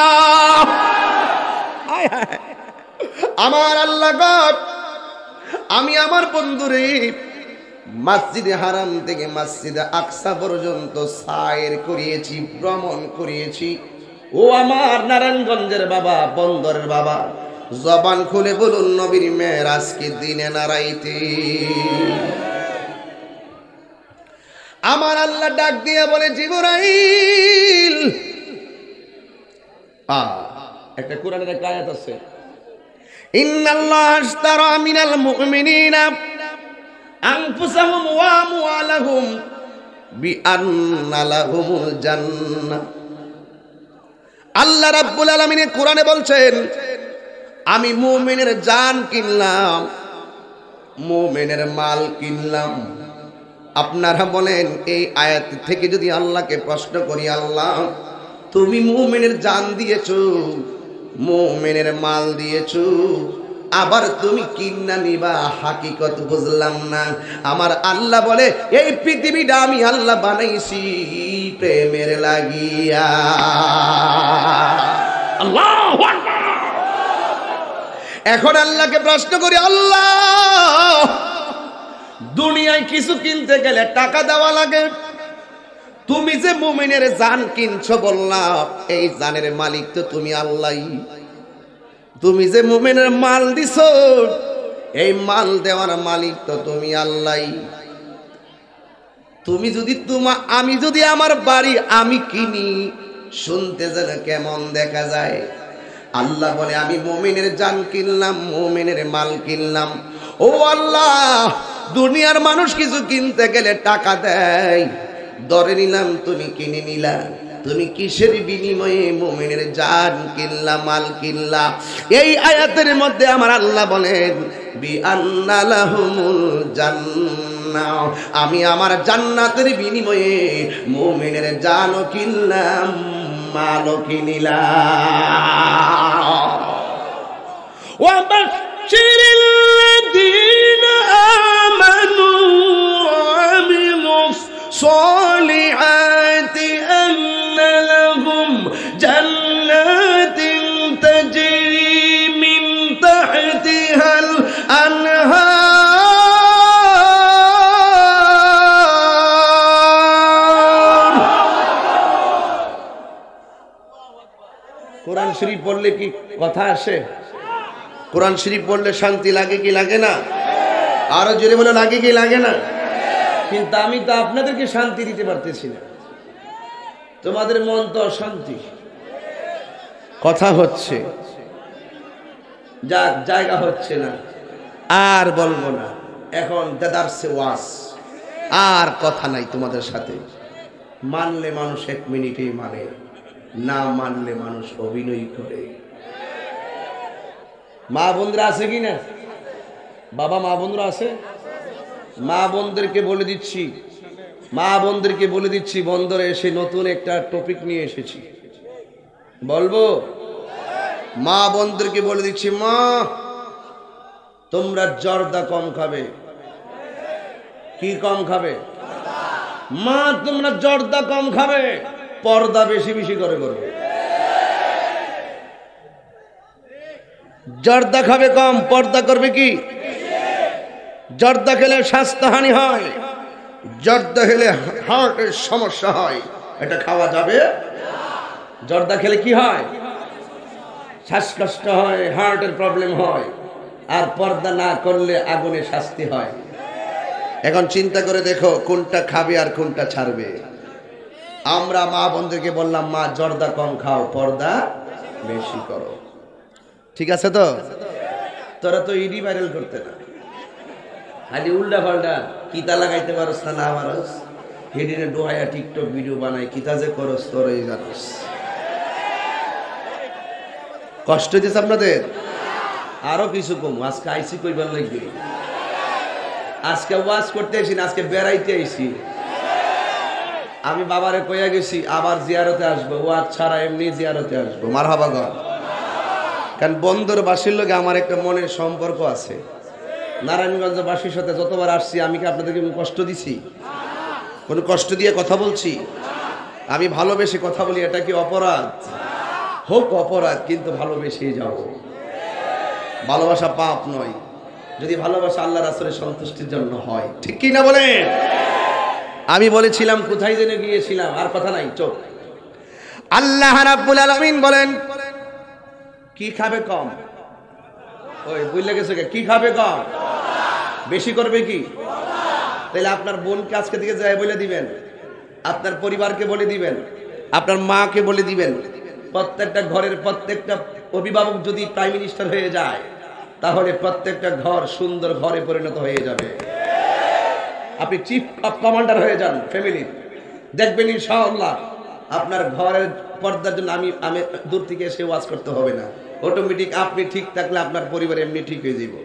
আমার আল্লাহ গো, আমি আমার বন্ধুরে মসজিদে হারাম থেকে মসজিদে আকসা পর্যন্ত সায়ের করিয়েছি, ভ্রমণ করিয়েছি। ও আমার নারায়ণগঞ্জের বাবা, বন্দরের বাবা, জবান খুলে বলুন নবীর মেরাজ কি দিনে নারাইতে। আমার আল্লাহ ডাক দিয়ে বলে জিবরাইল, আ একটা কোরআনের একটা আয়াত আছে, ইন্নাল্লাহ আশতারা মিনাল মুমিনিনা আনফুসাহুম ওয়া আমওয়ালাহুম বিআন্না লাহুমুল জান্নাহ। আল্লাহ রাব্বুল আলামিন কোরআনে বলছেন, আমি মুমিনের জান কিনলাম, মুমিনের মাল কিনলাম। আপনারা বলেন এই আয়াত থেকে যদি আল্লাহকে প্রশ্ন করি, আল্লাহ তুমি মুমিনের জান দিয়েছো, মুমিনের মাল দিয়েছো, আবার তুমি কিন্না নিবা, হাকিকত বুঝলাম না। আমার আল্লাহ বলে এই পৃথিবীটা আমি আল্লাহ বানাইছি প্রেমের লাগিয়া। আল্লাহু আকবার। এখন আল্লাহকে প্রশ্ন করি, আল্লাহ দুনিয়ায় কিছু কিনতে গেলে টাকা দেওয়া লাগে, তুমি যে মুমিনের জান কিনছো বললাম, এই জানের মালিক তো তুমি আল্লাহই। তুমি যে মুমিনের মাল দিছো, এই মাল দেওয়ার মালিক তো তুমি আল্লাহই। তুমি যদি তোমা আমি যদি আমার বাড়ি আমি কিনি, শুনতে যেন কেমন দেখা যায়। আল্লাহ বলে আমি মুমিনের জান কিনলাম, মুমিনের মাল কিনলাম। ও আল্লাহ, দুনিয়ার মানুষ কিছু কিনতে গেলে টাকা দেয়, ধরে নিলাম তুমি কিনে নিলা, তুমি কিসের বিনিময়ে মুমিনের জান কিনলা, মাল কিনলা? এই আয়াতের মধ্যে আমার আল্লাহ বলেন বিআন্না লাহুমুল জান্নাহ, আমি আমার জান্নাতের বিনিময়ে মুমিনের জানও কিনলাম, মালও কিনিলাম। ওয়া বাশশিরিল লাযীনা আমানু ওয়া আমিলুস সালিহাতি আন্না লাহুম জান্নাতিন তাজরি মিন তাহতিহাল আনহার। কোরআন শরীফ পড়লে কি কথা আসে? কোরআন শরীফ পড়লে শান্তি লাগে কি লাগে না? আরো জোরে বলে লাগে কি লাগে না? কিন্তু আমি তো আপনাদেরকে শান্তি দিতে পারতেছি না, তোমাদের মন তো অশান্তি। কথা হচ্ছে, যাক জায়গা হচ্ছে না, আর বলবো না, এখন দাদারসে ওয়াজ, আর কথা নাই তোমাদের সাথে। মানলে মানুষ এক মিনিটেই মানে, না মানলে মানুষ অভিনয় করে। মা বোনরা আছে কি না? বাবা মা বোনরা আছে? মা বোনদেরকে বলে দিচ্ছি, মা বোনদেরকে বলে দিচ্ছি, বন্দরে এসে নতুন একটা টপিক নিয়ে এসেছি, বলবো। মা বোনদেরকে বলে দিচ্ছি, মা তোমরা জর্দা কম খাবে। কি কম খাবে? মা তোমরা জর্দা কম খাবে, পর্দা বেশি বেশি করে করবে। জর্দা খাবে কম, পর্দা করবে কি? জর্দা খেলে স্বাস্থ্যহানি হয়, জর্দা খেলে হার্টের সমস্যা হয়, এটা খাওয়া যাবে। জর্দা খেলে কি হয়? শ্বাসকষ্ট হয়, হার্টের প্রবলেম হয়, আর পর্দা না করলে আগুনে শাস্তি হয়। এখন চিন্তা করে দেখো কোনটা খাবে আর কোনটা ছাড়বে। আমরা মা বোনদেরকে বললাম, মা জর্দা কম খাও, পর্দা বেশি করো। ঠিক আছে তো? তোরা তো ইডি ভাইরাল করতে না, খালি উল্টা পাল্টা কিতা লাগাইতে পারস না, না পারস হেডিনে ডোহায়া টিকটক ভিডিও বানাই, কিতা যে করস তোরই জানোস। কষ্ট দিচ্ছে আপনাদের? আরো কিছু কম, আজকে আইসি কইবার লাগবে। আজকে ওয়াজ করতে আইসি না, আজকে বেড়াইতে আইসি। আমি বাবারে কইয়া গেছি আবার জিয়ারতে আসবো, ওয়াজ ছাড়া এমনি জিয়ারতে আসবো। মারহাবা গো। কারণ বন্দর বাসীর লগে আমার একটা মনের সম্পর্ক আছে। নারায়ণগঞ্জ বাসীর সাথে যতবার আসছি, আমি কি আপনাদেরকে কষ্ট দিছি? কোনো কষ্ট দিয়ে কথা বলছি? আমি ভালোবেসে কথা বলি, এটা কি অপরাধ? হোক অপরাধ, কিন্তু ভালোবেসেই যাব। ভালোবাসা পাপ নয়, যদি ভালোবাসা আল্লাহ রাসূলের সন্তুষ্টির জন্য হয়। ঠিক কি না বলেন? আমি বলেছিলাম, কোথায় জেনে গিয়েছিলাম, আর কথা নাই, চোখ। আল্লাহ রাব্বুল আলামিন বলেন, কি খাবে কম? ওই বুঝলে গেছে, কি খাবে কম? বেশি করবে কি? তাহলে আপনার বোনকে আজকে থেকে যায় বলে দিবেন, আপনার পরিবারকে বলে দিবেন, আপনার মাকে বলে দিবেন। প্রত্যেকটা ঘরের প্রত্যেকটা অভিভাবক যদি প্রাইম মিনিস্টার হয়ে যায়, তাহলে প্রত্যেকটা ঘর সুন্দর ঘরে পরিণত হয়ে যাবে। আপনি চিফ অফ কমান্ডার হয়ে যান ফ্যামিলি, দেখবেন ইনশাআল্লাহ আপনার ঘরের পর্দার জন্য আমি আমি দূর থেকে এসে ওয়াজ করতে হবে না। অটোমেটিক আপনি ঠিক থাকলে আপনার পরিবার এমনি ঠিক হয়ে যাব।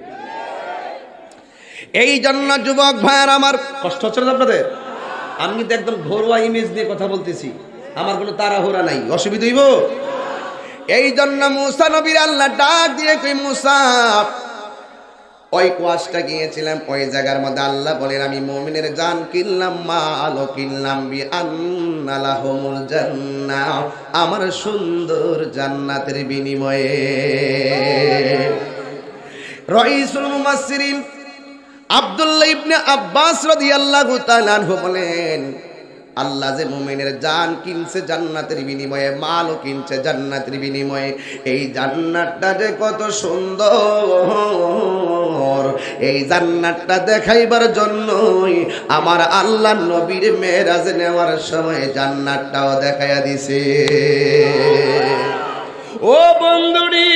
এই জন্য যুবক ভাইয়ার আমার, কষ্ট হচ্ছে না আপনাদের? আমি কিন্তু একদম ঘরোয়া ইমেজ দিয়ে কথা বলতেছি, আমার কোনো তাড়াহুড়া নাই, অসুবিধা হইব। এই জন্য মুসা নবীর আল্লাহ ডাক দিয়ে কই, মুসা ওই কোয়াশটা গিয়েছিলাম, ওই জায়গার মধ্যে আল্লাহ বলেন, আমি মুমিনের জান কিনলাম, মাল কিনলাম, বি আন্না লাহুমুল জান্নাহ, আমার সুন্দর জান্নাতের বিনিময়ে। রাইসুল মুফাসসিরিন আব্দুল্লাহ ইবনে আব্বাস রাদিয়াল্লাহু তাআলা আনহু বলেন, আল্লাহ যে মুমিনের জান কিনছে জান্নাতের বিনিময়ে, মালও কিনছে জান্নাতের বিনিময়ে। এই জান্নাতটা যে কত সুন্দর, এই জান্নাতটা দেখাইবার জন্যই আমার আল্লাহ নবীর মেরাজ নেওয়ার সময় জান্নাতটাও দেখাইয়া দিছে। ও বন্ধুরি,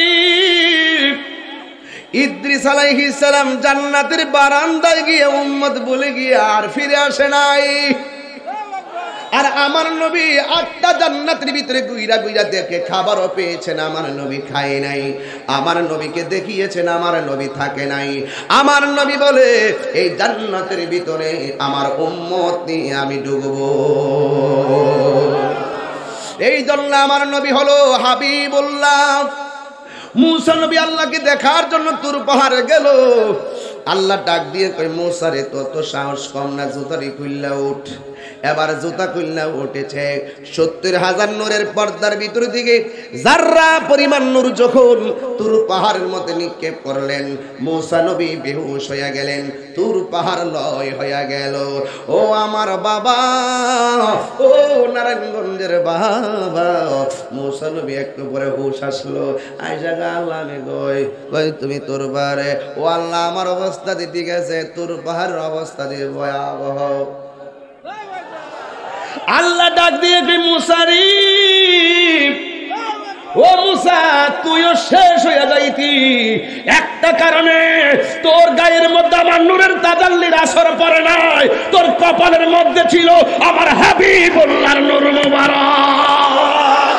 ইদ্রিস আলাইহিস সালাম জান্নাতের বারান্দায় গিয়ে উম্মত বলে গিয়ে আর ফিরে আসে নাই। আর আমার নবী আটটা জান্নাতের ভিতরে গুইরা গুইরা দেখে খাবারও পেয়েছেন, আমার নবী খায় নাই। আমার নবীকে দেখিয়েছেন, আমার নবী থাকে নাই। আমার নবী বলে, এই জান্নাতের ভিতরে আমার উম্মত নিয়ে আমি ডুববো। এই জন্য আমার নবী হলো হাবিবুল্লাহ। মুসা নবী আল্লাহকে দেখার জন্য তুর পাহাড়ে গেল। আল্লাহ ডাক দিয়ে কই, মুসা রে, তো তো সাহস কম না, জুতারি খুললা উঠ। এবার জুতা খুললা উঠেছে। সত্তর হাজার নূরের পর্দার ভিতর দিকে যাররা পরিমাণ নূর যখন তুর পাহাড়ের মধ্যে নিক্ষেপ করলেন, মুসা নবী বেহুশ হয়ে গেলেন, তুর পাহাড় লয় হয়ে গেল। ও আমার বাবা, ও নারায়ণগঞ্জের বাবা, মুসা নবী একটু পরে হুশ আসলো। আইসা আল্লাহ আমি গই কই তুমি তোর বারে, ও আল্লাহ আমার অবস্থা দিতে গেছে, তোর পাহাড়ের অবস্থা দিয়ে ভয়াবহ। আল্লাহ ডাক দিয়ে কই, মুসা রে, ও মুসা তুইও শেষ হয়ে যাইতি একটা কারণে, তোর গায়ের মধ্যে আমার নূরের তাজাল্লির আসর পড়ে নাই, তোর কপালের মধ্যে ছিল আমার হাবিবুল্লাহর নূর মুবারক।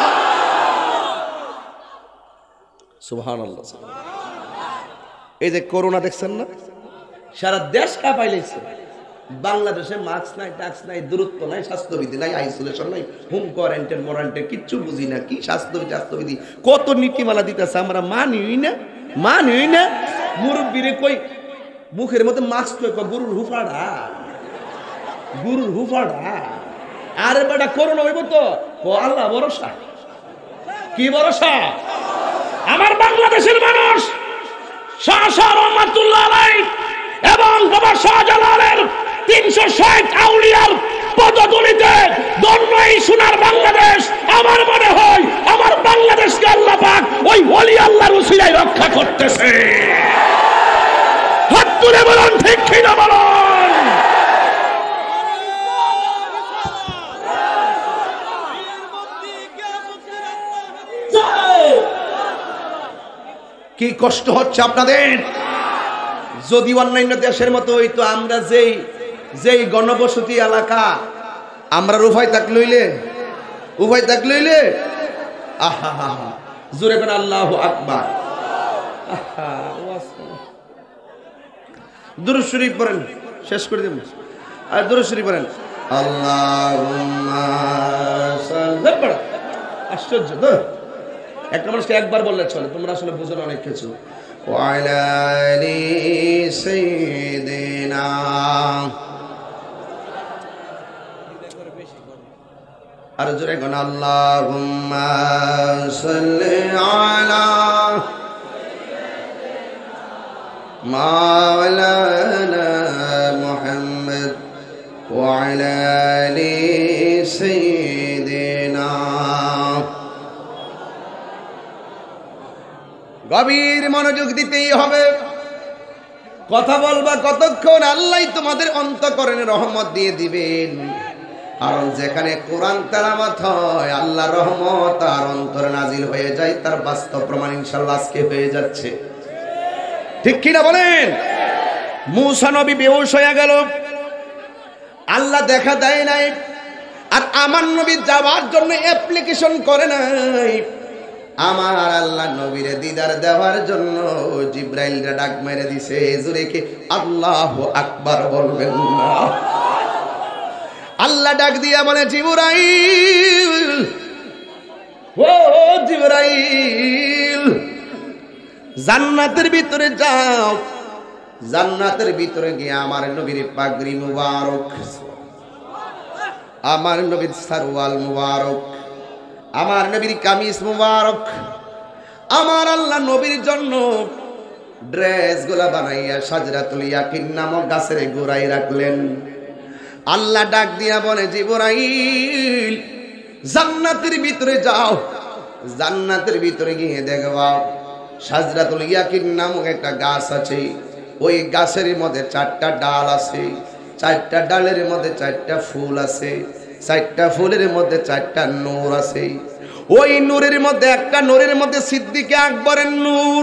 সুবহানাল্লাহ। এই যে করোনা দেখছেন না, সারা দেশ কাঁপাইলেছে। বাংলাদেশে মাস্ক নাই, টাস্ক নাই, দূরত্ব নাই, স্বাস্থ্যবিধি নাই, আইসোলেশন নাই, হোম কোয়ারেন্টাইন মোরান্টাইন কিচ্ছু বুঝি না। কি স্বাস্থ্যবিধি স্বাস্থ্যবিধি কত নীতিমালা দিতেছে, আমরা মানিই না মানিই না। মুরব্বীরে কই মুখের মধ্যে মাস্ক কই গরুর হুফাড়া, গরুর হুফাড়া। আরে বেটা করোনা হইব তো ও আল্লাহ ভরসা। কি ভরসা? আমার বাংলাদেশের মানুষ শাহ শাহ রহমাতুল্লাহ আলাইহি এবং বাবা শাহজালালের তিনশো ষাট আউলিয়ার পদধূলিতে ধন্য এই সোনার বাংলাদেশ। আমার মনে হয় আমার বাংলাদেশকে আল্লাহ পাক ওই ওলি আল্লাহর উসিলায় রক্ষা করতেছে। হাত তুলে বলুন ঠিক কি না বলুন। কি কষ্ট হচ্ছে আপনাদের? যদি অন্যান্য দেশের মতো হইতো, আমরা যেই যেই গণবসতি এলাকা, আমরা উভয় তাক লইলে উভয় তাক লইলে আহা হা হা জোরে করে আল্লাহু আকবার। দুরূদ শরীফ পড়েন, শেষ করে দেব। আর দুরূদ শরীফ পড়েন, আল্লাহুম্মা সাল্লি। আশ্চর্য তো, একটা মানুষকে একবার বললে চলে, তোমরা আসলে বুঝো না অনেক কিছু। وعلى آل سيدنا أرجو قل اللهم صل على مولانا محمد وعلى آل سيدنا। গভীর মনোযোগ দিতেই হবে। কথা বলবা কতক্ষণ, আল্লাহ তোমাদের অন্তঃকরণে রহমত দিয়ে দিবেন। কারণ যেখানে কোরআন তেলাওয়াত হয় আল্লাহর রহমত আর অন্তরে নাজিল হয়ে যায়, তার বাস্তব প্রমাণ ইনশাআল্লাহ আজকে হয়ে যাচ্ছে। ঠিক কি না বলেন? মূসা নবী বেহুশ হয়ে গেল, আল্লাহ দেখা দেয় নাই। আর আমার নবী যাওয়ার জন্য অ্যাপ্লিকেশন করে নাই, আমার আল্লাহ নবীরে দিদার দেওয়ার জন্য জিব্রাইলরা ডাক মেরে দিছে। জোরে কি আল্লাহু আকবার বলবেন না? আল্লাহ ডাক দিয়া বলে, জিবরাইল, ও জিবরাইল, জান্নাতের ভিতরে যাও। জান্নাতের ভিতরে গিয়ে আমার নবীর পাগড়ি মুবারক, আমার নবীর সারওয়াল মুবারক, আমার নবীর কামিজ মুবারক, আমার আল্লাহ নবীর জন্য ড্রেস গুলা বানাইয়া সাজরাতুল ইয়াকিন নামক গাছের গোড়ায় রাখলেন। আল্লাহ ডাক দিয়া বলে, জিবরাইল, জান্নাতের ভিতরে যাও। জান্নাতের ভিতরে গিয়ে দেখবা সাজরাতুল ইয়াকিন নামক একটা গাছ আছে। ওই গাছের মধ্যে চারটা ডাল আছে, চারটা ডালের মধ্যে চারটা ফুল আছে, চারটা ফুলের মধ্যে চারটা নূর আছে। ওই নূরের মধ্যে একটা নূরের মধ্যে সিদ্দিকে আকবরের নূর,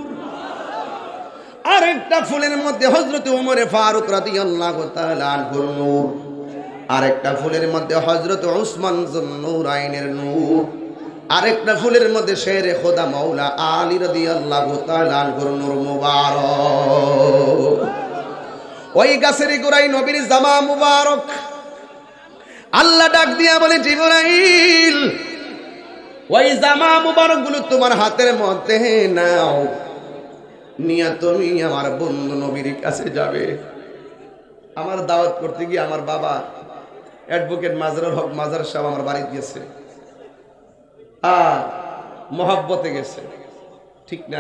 আরেকটা ফুলের মধ্যে হযরত ওমর ফারুক রাদিয়াল্লাহু তাআলা আনহুর নূর, আরেকটা ফুলের মধ্যে হযরত উসমান যুন্নুরাইনের নূর, আরেকটা ফুলের মধ্যে শেরে খোদা মাওলা আলী রাদিয়াল্লাহু তাআলা আনহুর নূর মুবারক। ওই গাছের গোড়ায় নবীর জামা মুবারক। আল্লাহ ডাক দিয়া বলে, জিবরাইল, ওই জামা মুবারক গুলো তোমার হাতের মধ্যে নাও, নিয়া তুমি আমার বন্ধু নবীর কাছে যাবে। আমার দাওয়াত করতে গিয়ে আমার বাবা অ্যাডভোকেট মাজরুল হক মাজার সাহেব আমার বাড়ি গেছে, আ মহব্বতে গেছে, ঠিক না?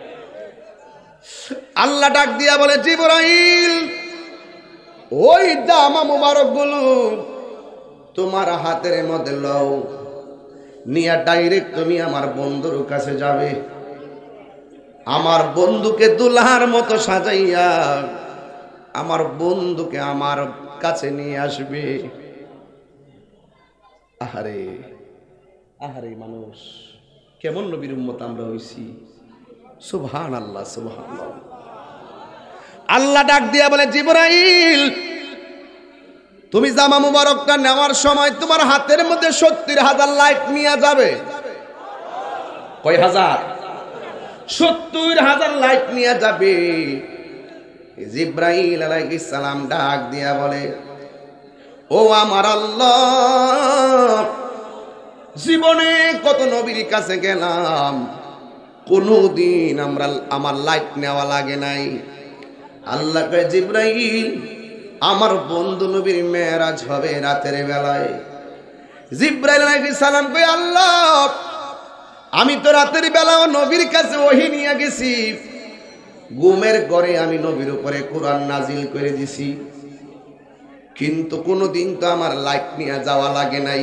আল্লাহ ডাক দিয়া বলে, জিবরাইল, ওই জামা মুবারক গুলো তোমার হাতের মধ্যে লও, নিয়া ডাইরেক্ট তুমি আমার বন্ধুর কাছে যাবে। আমার বন্ধুকে দুলহার মতো সাজাইয়া আমার বন্ধুকে আমার কাছে নিয়ে আসবে। আহারে আহারে মানুষ, কেমন নবীর উম্মত আমরা হইছি। সুবহানাল্লাহ, সুবহানাল্লাহ। আল্লাহ ডাক দিয়া বলে, জিবরাইল তুমি জামা মুবারকটা নেওয়ার সময় তোমার হাতের মধ্যে সত্তর হাজার লাইট নিয়ে যাবে। কয় হাজার? সত্তর হাজার লাইট নিয়ে যাবে। জিবরাইল আলাইহিস সালাম ডাক দিয়া বলে, ও আমার আল্লাহ, জীবনে কত নবীর কাছে গেলাম, কোনদিন আমরা আমার লাইট নেওয়া লাগে নাই। আল্লাহ কয়, জিবরাইল আমার বন্ধু নবীর মেরাজ হবে রাতের বেলায়। জিবরাইল আলাইহিস সালাম কয়, আল্লাহ আমি তো রাতের বেলাও নবীর কাছে ওহী নিয়ে গেছি, ঘুমের ঘরে আমি নবীর উপরে কোরআন নাজিল করে দিছি, কিন্তু কোনদিন তো আমার লাইট নিয়ে যাওয়া লাগে নাই।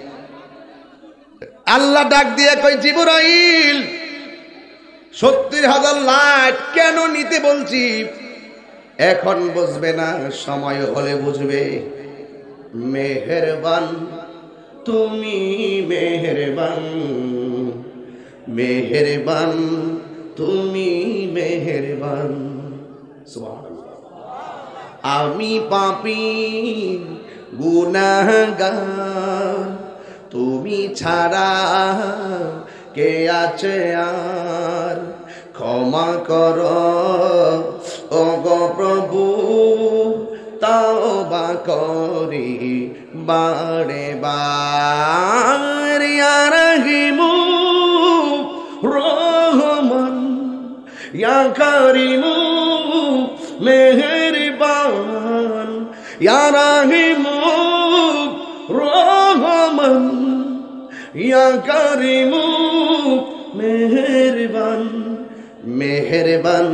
আল্লাহ ডাক দিয়ে কয়, জিবরাইল সত্তর হাজার লাইট কেন নিতে বলছি এখন বুঝবে না, সময় হলে বুঝবে। মেহেরবান তুমি মেহেরবান, মেহেরবান তুমি মেহেরবান। সুবহানাল্লাহ। আমি পাপী গুনাহগার, তুমি ছাড়া কে আছে আর, ক্ষমা কর ও গো প্রভু, তাওবা করি বারে বার। ইয়া রহিমু রহমান, ইয়া কারিমু মেহেরবান, ইয়া রহিমু রহমান, ইয়া কারিমু মেহেরবান। মেহেরবান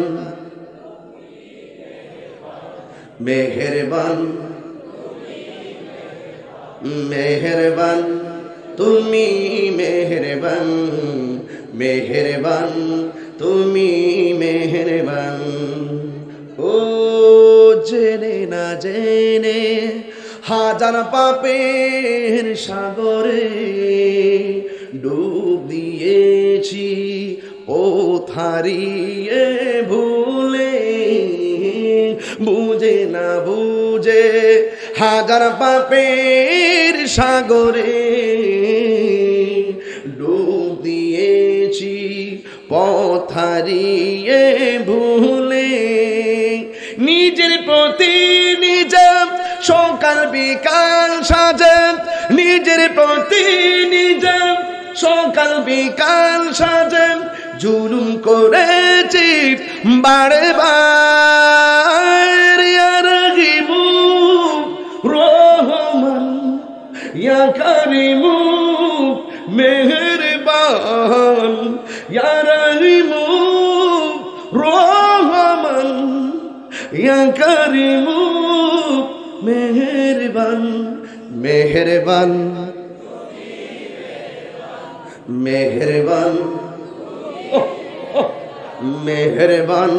মেহেরবান মেহেরবান তুমি মেহেরবান, মেহেরবান তুমি মেহেরবান। ও জেনে না জেনে হাজার পাপের সাগরে ডুব দিয়েছি, পথ হারিয়ে ভুলে, বুঝে না বুঝে হাজার পাপের সাগরে ডুব দিয়েছি, পথ হারিয়ে ভুলে। নিজের প্রতি নিজে সকাল বিকাল সাজে, নিজের প্রতি নিজে সকাল বিকাল সাজে, জুলুম করেছি বারে বার। ইয়া রহিমু রহমান, ইয়া কারিমু মেহেরবান, ইয়া রহিমু রহমান, ইয়া কারিমু মেহেরবান। মেহেরবান মেহেরবান মেহেরবান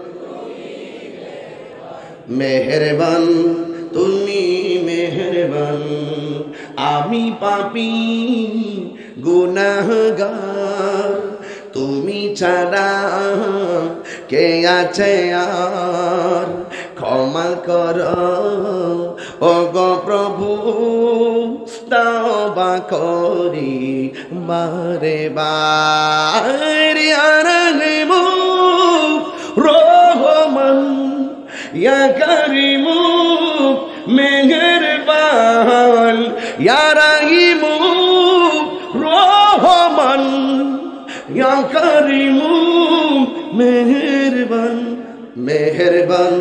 মেহেরবান তুমি মেহেরবান। আমি পাপী গুনাহগার, তুমি ছাড়া কে আছে আর, ক্ষমা কর ও গো প্রভু, তাওবা করি বারে বার। ইয়া রহিমু রহমান, ইয়া কারিমু মেহেরবান, ইয়া রহিমু রহমান, ইয়া কারিমু মেহেরবান। মেহেরবান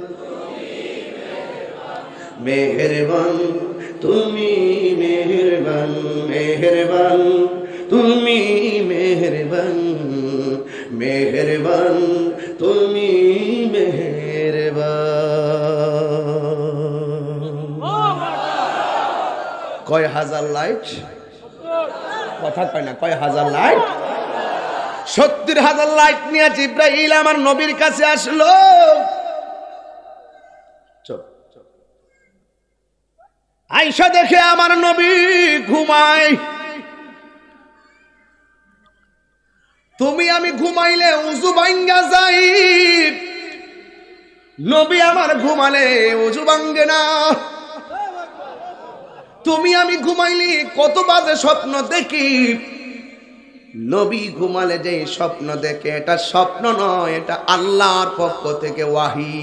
মেহেরবান তুমি মেহেরবান, মেহেরবান তুমি মেহেরবান, মেহেরবান তুমি মেহেরবান। কয় হাজার লাইট? কথা কয় না, কয় হাজার লাইট? সত্তর হাজার লাইট নিয়ে জিব্রাইল আমার নবীর কাছে আসলো। আয়েশা দেখে আমার নবী ঘুমায়, তুমি আমি ঘুমাইলে উজু ভাঙ্গা যাই, নবী আমার ঘুমালে উজু ভাঙ্গে না। তুমি আমি ঘুমাইলে কত বাজে স্বপ্ন দেখি, নবী ঘুমালে যে স্বপ্ন দেখে এটা স্বপ্ন নয়, এটা আল্লাহর পক্ষ থেকে ওয়াহি।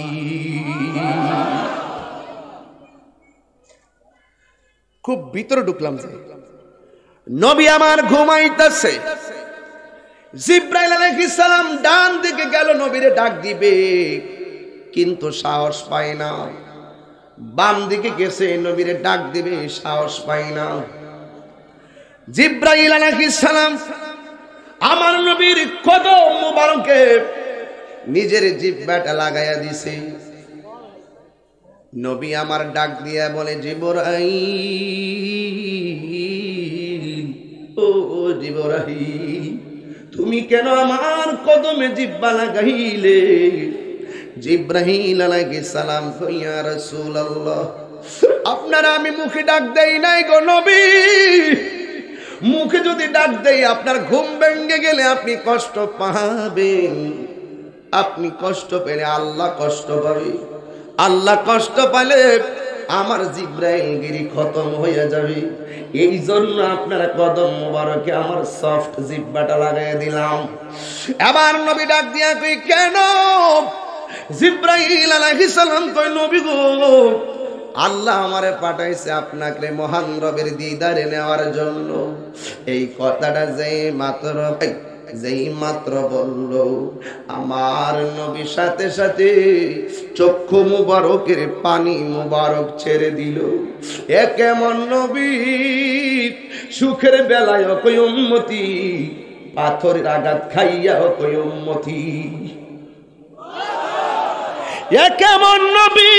খুব ভিতরে ঢুকলাম যে নবী আমার ঘুমাইতেছে, জিব্রাইল আলাইহিস সালাম ডান দিকে গেল নবীরে ডাক দিবে, কিন্তু সাহস পায় না। বাম দিকে গেছে নবীরে ডাক দিবে, সাহস পায় না। জিব্রাইল আলাইহিস সালাম আমার নবীর কদম মুবারকে নিজের জিহ্বাটা লাগাইয়া দিছে। নবী আমার ডাক দিয়া বলে, জিবরাইল, ও জিবরাইল, তুমি কেন আমার কদমে জিহ্বা লাগাইলে? জিব্রাইল আলাইহিস সালাম কইয়া, রাসূলুল্লাহ, আপনারা আমি মুখে ডাক দেই নাই গো নবী, মুখে যদি ডাক দেই আপনার ঘুম ভেঙে গেলে আপনি কষ্ট পাবেন, আপনি কষ্ট পেলে আল্লাহ কষ্ট পাবে, আল্লাহ কষ্ট পেলে আমার জিব্রাইল গিরি খতম হয়ে যাবে। এই জন্য আপনারা কদম মোবারকে আমার সফট জিহ্বাটা লাগাই দিলাম। আবার নবী ডাক দিয়া কই, কেন? জিব্রাইল আলাইহিস সালাম কই, নবী গো, আল্লাহ আমারে পাঠাইছে আপনাকে মহান রবের দিদারে নেওয়ার জন্য। এই কথাটা যেই মাত্র যেই মাত্র বলল, আমার নবী সাথে সাথে চক্ষু মুবারকের পানি মুবারক ছেড়ে দিল। এ কেমন নবী, সুখের বেলায় কই উম্মতি, পাথরের আঘাত খাইয়া কই উম্মতি। এ কেমন নবী,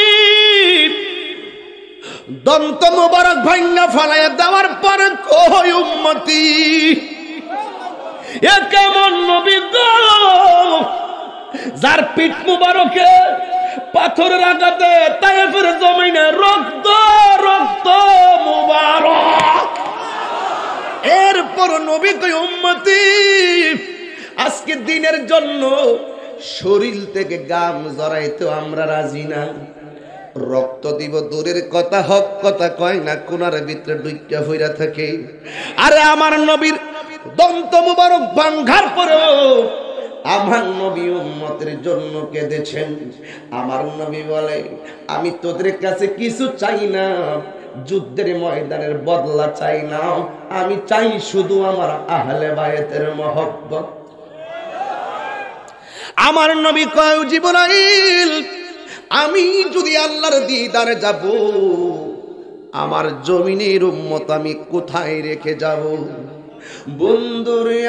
দন্ত মুবারক ভাঙ্গা ফালাইয়া দেওয়ার পর কই উম্মতি। এ কেমন নবী গো, যার পিঠ মুবারকে পাথরের আঘাতে তায়েফের জমিনে রক্ত রক্ত মুবারক। এরপর নবী কই উম্মতি, আজকে দিনের জন্য শরীর থেকে গাম জড়াইতে আমরা রাজি না। রক্ত দিব দূরের কথা, হক কথা কয় না, কোনার ভিতরে দুইটা হইরা থাকে। আরে আমার নবীর দন্ত মুবারক ভাঙ্গার পরেও আমার নবী উম্মতের জন্য কেঁদেছেন। আমার নবী বলে, আমি তোদের কাছে কিছু চাই না, যুদ্ধের ময়দানের বদলা চাই না, আমি চাই শুধু আমার আহলে বায়তের মহব্বত। আমার নবী কয়, জিবরাইল, আমি যদি আল্লাহর দিদারে যাব, আমার জমিনের উম্মত আমি কোথায় রেখে যাব? বন্ধুরে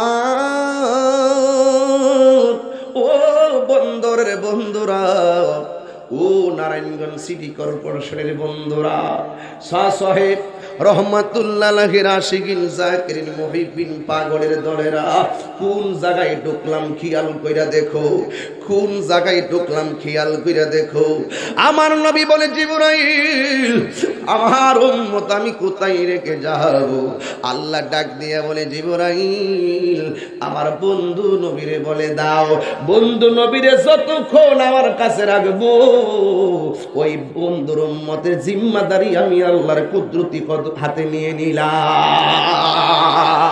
আমার, ও বন্দরের বন্ধুরা, ও নারায়ণগঞ্জ সিটি কর্পোরেশনের বন্ধুরা, শাহ সাহেব রহমাতুল্লাহ আশিকিন জাকিরিন মুহিবিন পাগলের দলেরা, কোন জায়গায় ঢুকলাম খেয়াল কইরা দেখো, কোন জায়গায় ঢুকলাম খেয়াল কইরা দেখো। আমার নবী বলে, জিবরাইল, আমার উম্মত আমি কোথায় রেখে যাব? আল্লাহ ডাক দিয়া বলে, জিবরাইল, আমার বন্ধু নবীরে বলে দাও। বন্ধু নবীরে যতক্ষণ আমার কাছে রাখবো, ওই বন্ধুর উম্মতের জিম্মাদারি আমি আল্লাহর কুদরতি হাতে নিয়ে নিলাম।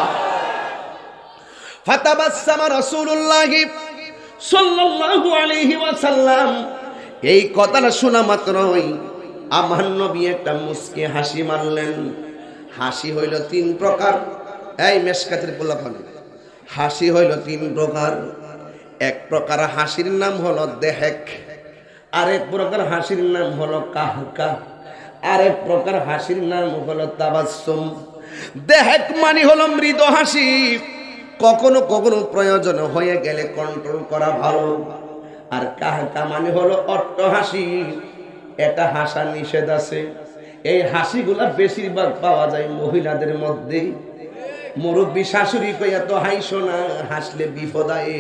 ফাতাবাসসামা রাসূলুল্লাহি সাল্লাল্লাহু আলাইহি ওয়াসাল্লাম, এই কথাটা শোনা মাত্রই আমার নবী একটা মুস্কি হাসি মারলেন। হাসি হইল তিন প্রকার। এই মেশকাতের পোলাপান, হাসি হইল তিন প্রকার। এক প্রকার হাসির নাম হলো দেহেক, আরেক প্রকার হাসির নাম হলো কাহকা, আরেক প্রকার হাসির নাম হলো তাবাসসুম। দেহেক মানে হলো মৃদু হাসি, কখনো কখনো প্রয়োজন হয়ে গেলে কন্ট্রোল করা ভালো। আর কাহকা মানে হলো অট্ট হাসি, এটা হাসা নিষেধ আছে। এই হাসিগুলা বেশিরভাগ পাওয়া যায় মহিলাদের মধ্যে। মুরব্বী শাশুড়ি কইয়া তো হাইসো না, হাসলে বিপদ আয়।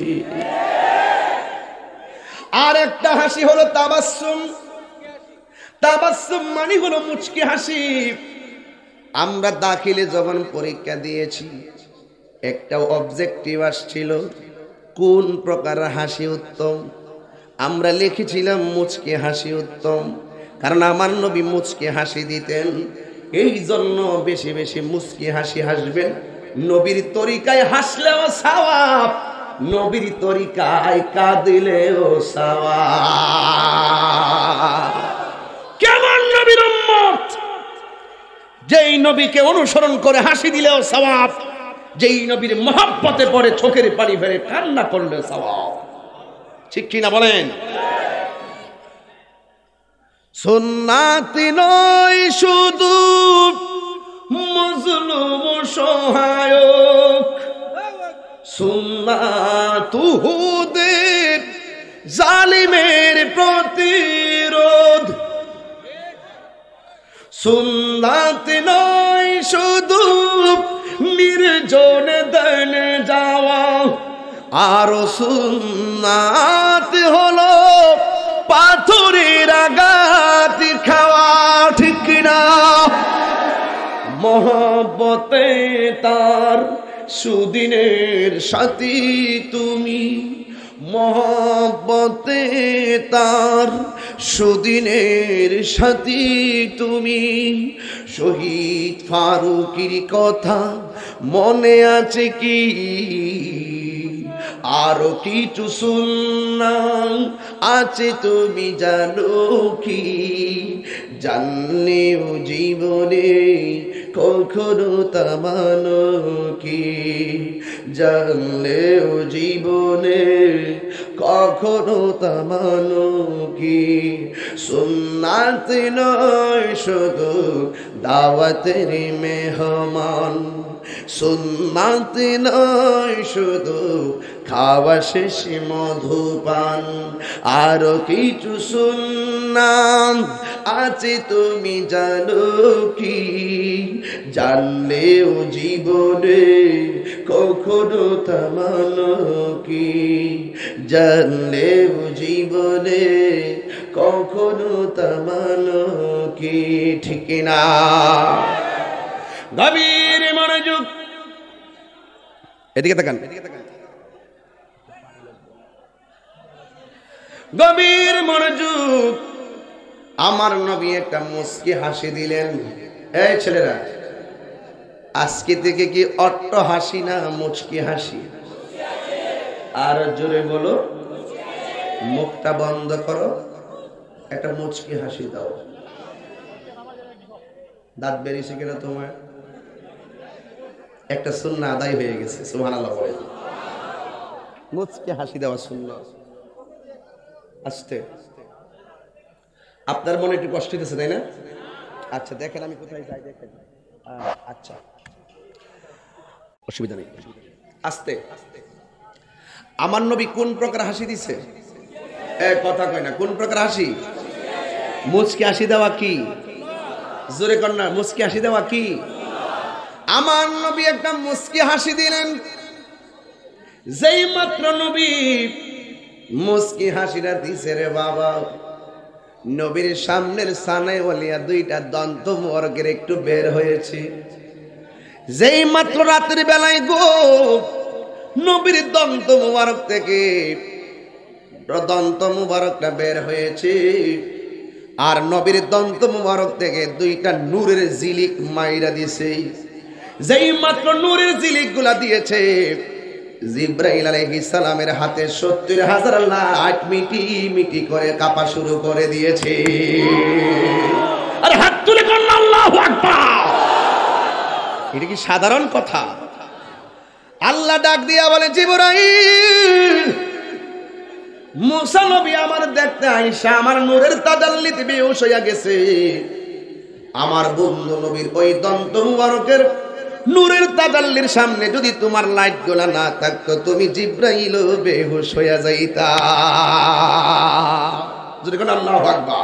আর একটা হাসি হলো তাবাসসুম। তাবাসসুম মানে হলো মুচকি হাসি। আমরা দাখিলে যখন পরীক্ষা দিয়েছি, একটা অবজেক্টিভ আসছিল, কোন প্রকার হাসি উত্তম। আমরা লিখেছিলাম মুচকি হাসি উত্তম, কারণ আমার নবী মুচকি হাসি দিতেন। এই জন্য বেশি বেশি মুচকি হাসি হাসবেন। নবীর তরিকায় হাসলেও সওয়াব, নবীর তরিকায় কাঁদিলেও সওয়াব। কেমন নবীর উম্মত, যেই নবীকে অনুসরণ করে হাসি দিলেও সওয়াব, যেই নবীর মহব্বতে পড়ে চোখের পানি ফেলে কান্না করলে সওয়াব। ঠিক কিনা বলেন? সুন্নাতি নয় শুধু মজলুম সহায়ক, সুন্নাত উহুদের জালিমের প্রতিরোধ। সুন্নাত নয় শুধু নির্জন দেন যাওয়া, আরো সুন্নাত হলো পাথরের আঘাত খাওয়া। ঠিক কিনা? মহব্বতে তার সুদিনের সাথী তুমি, মহব্বতে তার সুদিনের সাথী তুমি। শহীদ ফারুকের কথা মনে আছে কি? আরো কিছু সুন্নাত আছে তুমি জানো কি? জানলেও জীবনে কখনো তা মানো কি? জানলেও জীবনে কখনো তা মানো কি? সুন্নাত নয় শুধু দাওয়াতের মেহমান, সুন্নাত নয় শুধু খাওয়া শেষে মধুপান। আরো কিছু সুন্নাত আছে তুমি জানো কি? জানলেও জীবনে কখনো তা মানো কি? জানলেও জীবনে কখনো তা মানো কি? ঠিক না? গভীর মনোযোগ, এদিকে তাকান, গভীর মনোযোগ। আমার নবী একটা মুচকি হাসি দিলেন। এই ছেলেরা, আজকে থেকে কি অট্ট হাসি না মুচকি হাসি? আর জোরে বলো, মুখটা বন্ধ করো, একটা মুচকি হাসি দাও। দাঁত বেরিয়েছে কিনা তোমার? একটা সুন্নাহ আদায় হয়ে গেছে। সুবহানাল্লাহ বলে মুচকি হাসি দেওয়া সুন্নাহ। আস্তে, আপনার মনে একটু কষ্ট হইতেছে তাই না? আচ্ছা দেখেন আমি কোথায় যাই, দেখেন। আচ্ছা অসুবিধা নেই, আস্তে। আমার নবী কোন প্রকার হাসি দিছে? এক কথা কয় না, কোন প্রকার হাসি? মুচকি হাসি দেওয়া কি? জোরে কর না, মুচকি হাসি দেওয়া কি? আমার নবী একটা মুচকি হাসি দিলেন। যেই মাত্র নবী মুচকি হাসিটা দিছে রে বাবা, নবীর সামনের সানায় ওলিয়া দুইটা দন্ত মোবারকের একটু বের হয়েছে। যেই মাত্র রাতের বেলায় গো নবীর দন্ত মোবারক থেকে দন্ত মোবারকটা বের হয়েছে, আর নবীর দন্ত মোবারক থেকে দুইটা নূরের জিলিক মাইরা দিয়েছে। যেই মাত্র নূরের জিলিক গুলা দিয়েছে, জিব্রাইল আলাইহিস সালামের হাতে সত্তর হাজার লাখ মিটি মিটি করে কাঁপা শুরু করে দিয়েছে। আর হাত তুলে কোন আল্লাহু আকবার। এটা কি সাধারণ কথা? আল্লাহ ডাক দিয়া বলে, জিবরাইল, মুসা নবী আমার দেখতে আইসা আমার নূরের তাজাল্লিতে বেহুশ হইয়া গেছে। আমার বন্ধু নবীর ওই দন্ত মুবারকের নূরের তাজাল্লির সামনে যদি তোমার লাইট গোলা না থাকতো, তুমি জিব্রাইল বেহুশ হইয়া যাইতা। যদি কোন আল্লাহু আকবার।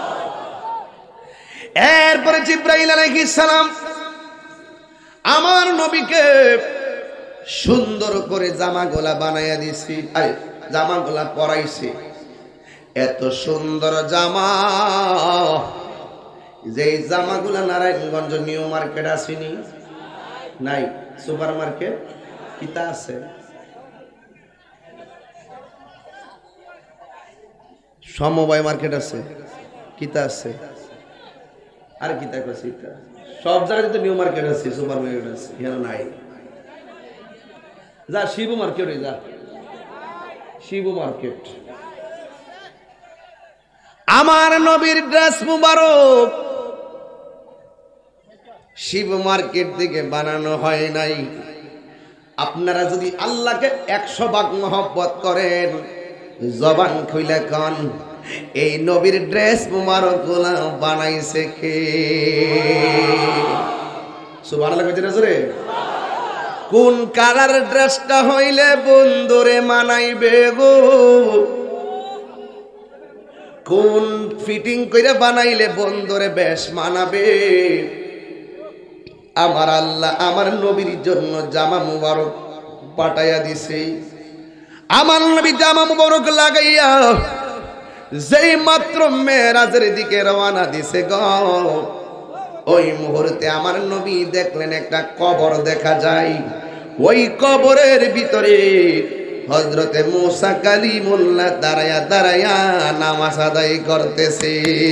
এরপরে জিব্রাইল আলাইহিস সালাম আমার নবীকে সুন্দর করে জামা গোলা বানাইয়া দিছি, আরে জামা গোলা পরাইছে। এত সুন্দর জামা, যেই জামাগুলা নারায়ণগঞ্জ নিউ মার্কেট আসেনি, নাই সুপার মার্কেট, কিতা আছে সমবায় মার্কেট আছে কিতা আছে আর কিতা কইছি এটা সব জায়গায় তো নিউ মার্কেট আছে সুপার মার্কেট আছে এখানে নাই যা শিবু মার্কেটে যা শিবু মার্কেট আমার নবীর ড্রেস মুবারক শিব মার্কেট থেকে বানানো হয় নাই আপনারা যদি আল্লাহকে একশো ভাগ মহব্বত করেন জবান খুলে কন এই নবীর ড্রেস মুবারক গুলা বানাইছে কে সুবহানাল্লাহ কইতে রে কোন কালার ড্রেসটা হইলে বন্ধুরে মানাইবে গো কোন ফিটিং কইরা বানাইলে বন্ধুরে বেশ মানাবে আমার আল্লাহ আমার নবীর জন্য জামা মুবারক পাঠাইয়া দিছে আমার নবী জামা মুবারক লাগাইয়া যেই মাত্র মেরাজের দিকে রওনা দিছে গো ওই মুহূর্তে আমার নবী দেখলেন একটা কবর দেখা যায় ওই কবরের ভিতরে হযরতে মুসা কালিমুল্লাহ দাঁড়ায়া দাঁড়ায়া নামাজ আদায় করতেছে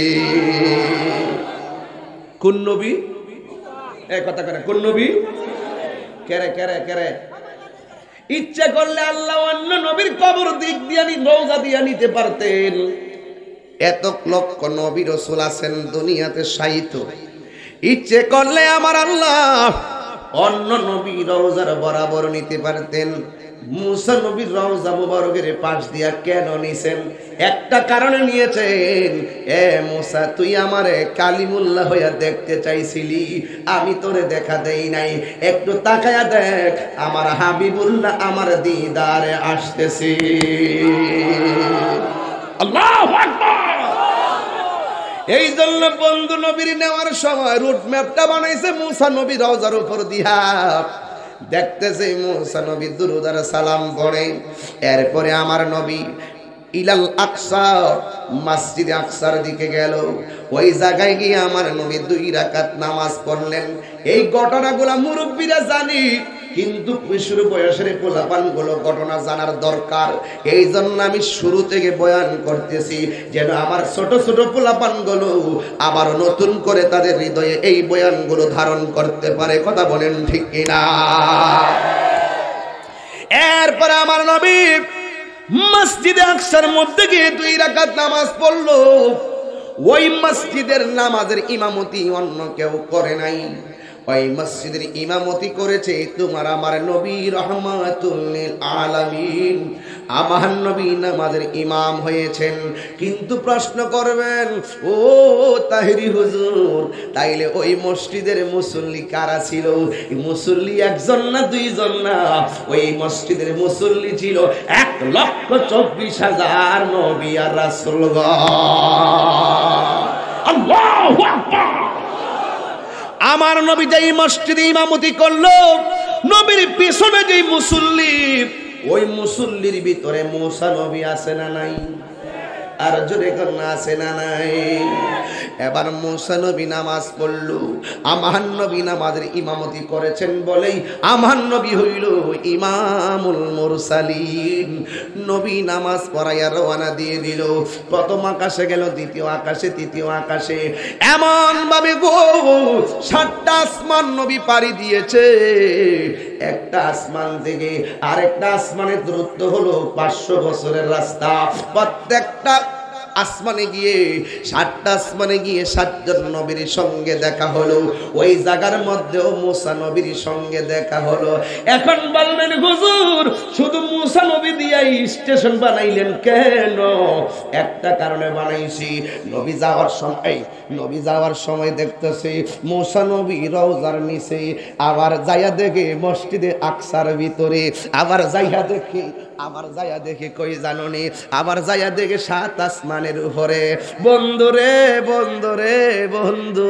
কোন নবী এই কথা করে কোন নবী কেরে কেরে কেরে ইচ্ছা করলে আল্লাহ অন্য নবীর কবর দিক দিয়া নি রওজা দিয়া নিতে পারতেন এত লক্ষ নবী রাসূল আছেন দুনিয়াতে শায়িত ইচ্ছে করলে আমার আল্লাহ অন্য নবী রওজার বরাবর নিতে পারতেন মুসা নবীর রওজা মুবারকের পাশ দিয়া কেন নিছেন একটা কারণে নিয়েছেন এ মুসা তুই আমারে কালিমুল্লাহ হইয়া দেখতে চাইছিলি আমি তোরে দেখা দেই নাই একটু তাকায়া দেখ আমার হাবিবুল্লাহ আমার দিদারে আসতেছে আল্লাহু আকবার এই জন্য বন্ধু নবীর নেওয়ার সময় রুট ম্যাপটা বানাইছে মুসা নবী রওজার উপর দিয়া দেখতেছে মুসা নবী দুরূদ আর সালাম পড়ে এরপরে আমার নবী ইলাল আকসা মসজিদে আকসার দিকে গেল ওই জায়গায় গিয়ে আমার নবী দুই রাকাত নামাজ পড়লেন এই ঘটনাগুলো মুরব্বিরা জানি কিন্তু কিশোর বয়সের পোলাপানগুলো ঘটনা জানার দরকার এই জন্য আমি শুরু থেকে বয়ান করতেছি যেন আমার ছোট ছোট পোলাপানগুলো আবার নতুন করে তাদের হৃদয়ে এই বয়ানগুলো ধারণ করতে পারে কথা বলেন ঠিক কিনা এরপর আমার নবী মসজিদে আকসার মধ্যে গিয়ে দুই রাকাত নামাজ পড়লো ওই মসজিদের নামাজের ইমামতি অন্য কেউ করে নাই ওই মসজিদের ইমামতি করেছে তোমার আমার নবী রাহমাতুল লিল আলামিন আমার নবী নামাজের ইমাম হয়েছেন কিন্তু প্রশ্ন করবেন ও তাহেরি হুজুর তাইলে ওই মসজিদের মুসল্লি কারা ছিল মুসল্লি একজন না দুইজন না ওই মসজিদের মুসল্লি ছিল এক লক্ষ চব্বিশ হাজার নবী আর রাসূলগণ আল্লাহু আকবার আমার নবী যেই মসজিদে ইমামতি করলো নবীর পিছনে যেই মুসল্লি ওই মুসল্লির ভিতরে মুসা নবী আছে না নাই আর জোরে কোন আছে না নাই এবার মুসা নবী নামাজ পড়লো আমার নবী নামাজের ইমামতি করেছেন বলেই আমার নবী হইল ইমামুল মুরসালিন নবী নামাজ পড়াইয়া রওনা দিয়ে দিল প্রথম আকাশে গেল দ্বিতীয় আকাশে তৃতীয় আকাশে এমন ভাবে গো সাতটা আসমান নবী পাড়ি দিয়েছে একটা আসমান থেকে আরেকটা আসমানের দূরত্ব হলো পাঁচশো বছরের রাস্তা প্রত্যেকটা আসমানে গিয়ে সাতটা আসমানে গিয়ে সাতজন নবীর সঙ্গে দেখা হলো ওই জায়গার মধ্যেও মুসা নবীর সঙ্গে দেখা হলো এখন বলবেন হুজুর শুধু মুসা নবী দিয়াই স্টেশন বানাইলেন কেন একটা কারণে বানাইছি নবী যাওয়ার সময় নবী যাওয়ার সময় দেখতেছে মুসা নবী রওজার নিচে আবার যাইয়া দেখে মসজিদে আকসার ভিতরে আবার যাইয়া দেখে আবার যাইয়া দেখে কই জাননি আবার যাইয়া দেখে সাত আসমানের উপরে বন্ধু রে বন্ধু রে বন্ধু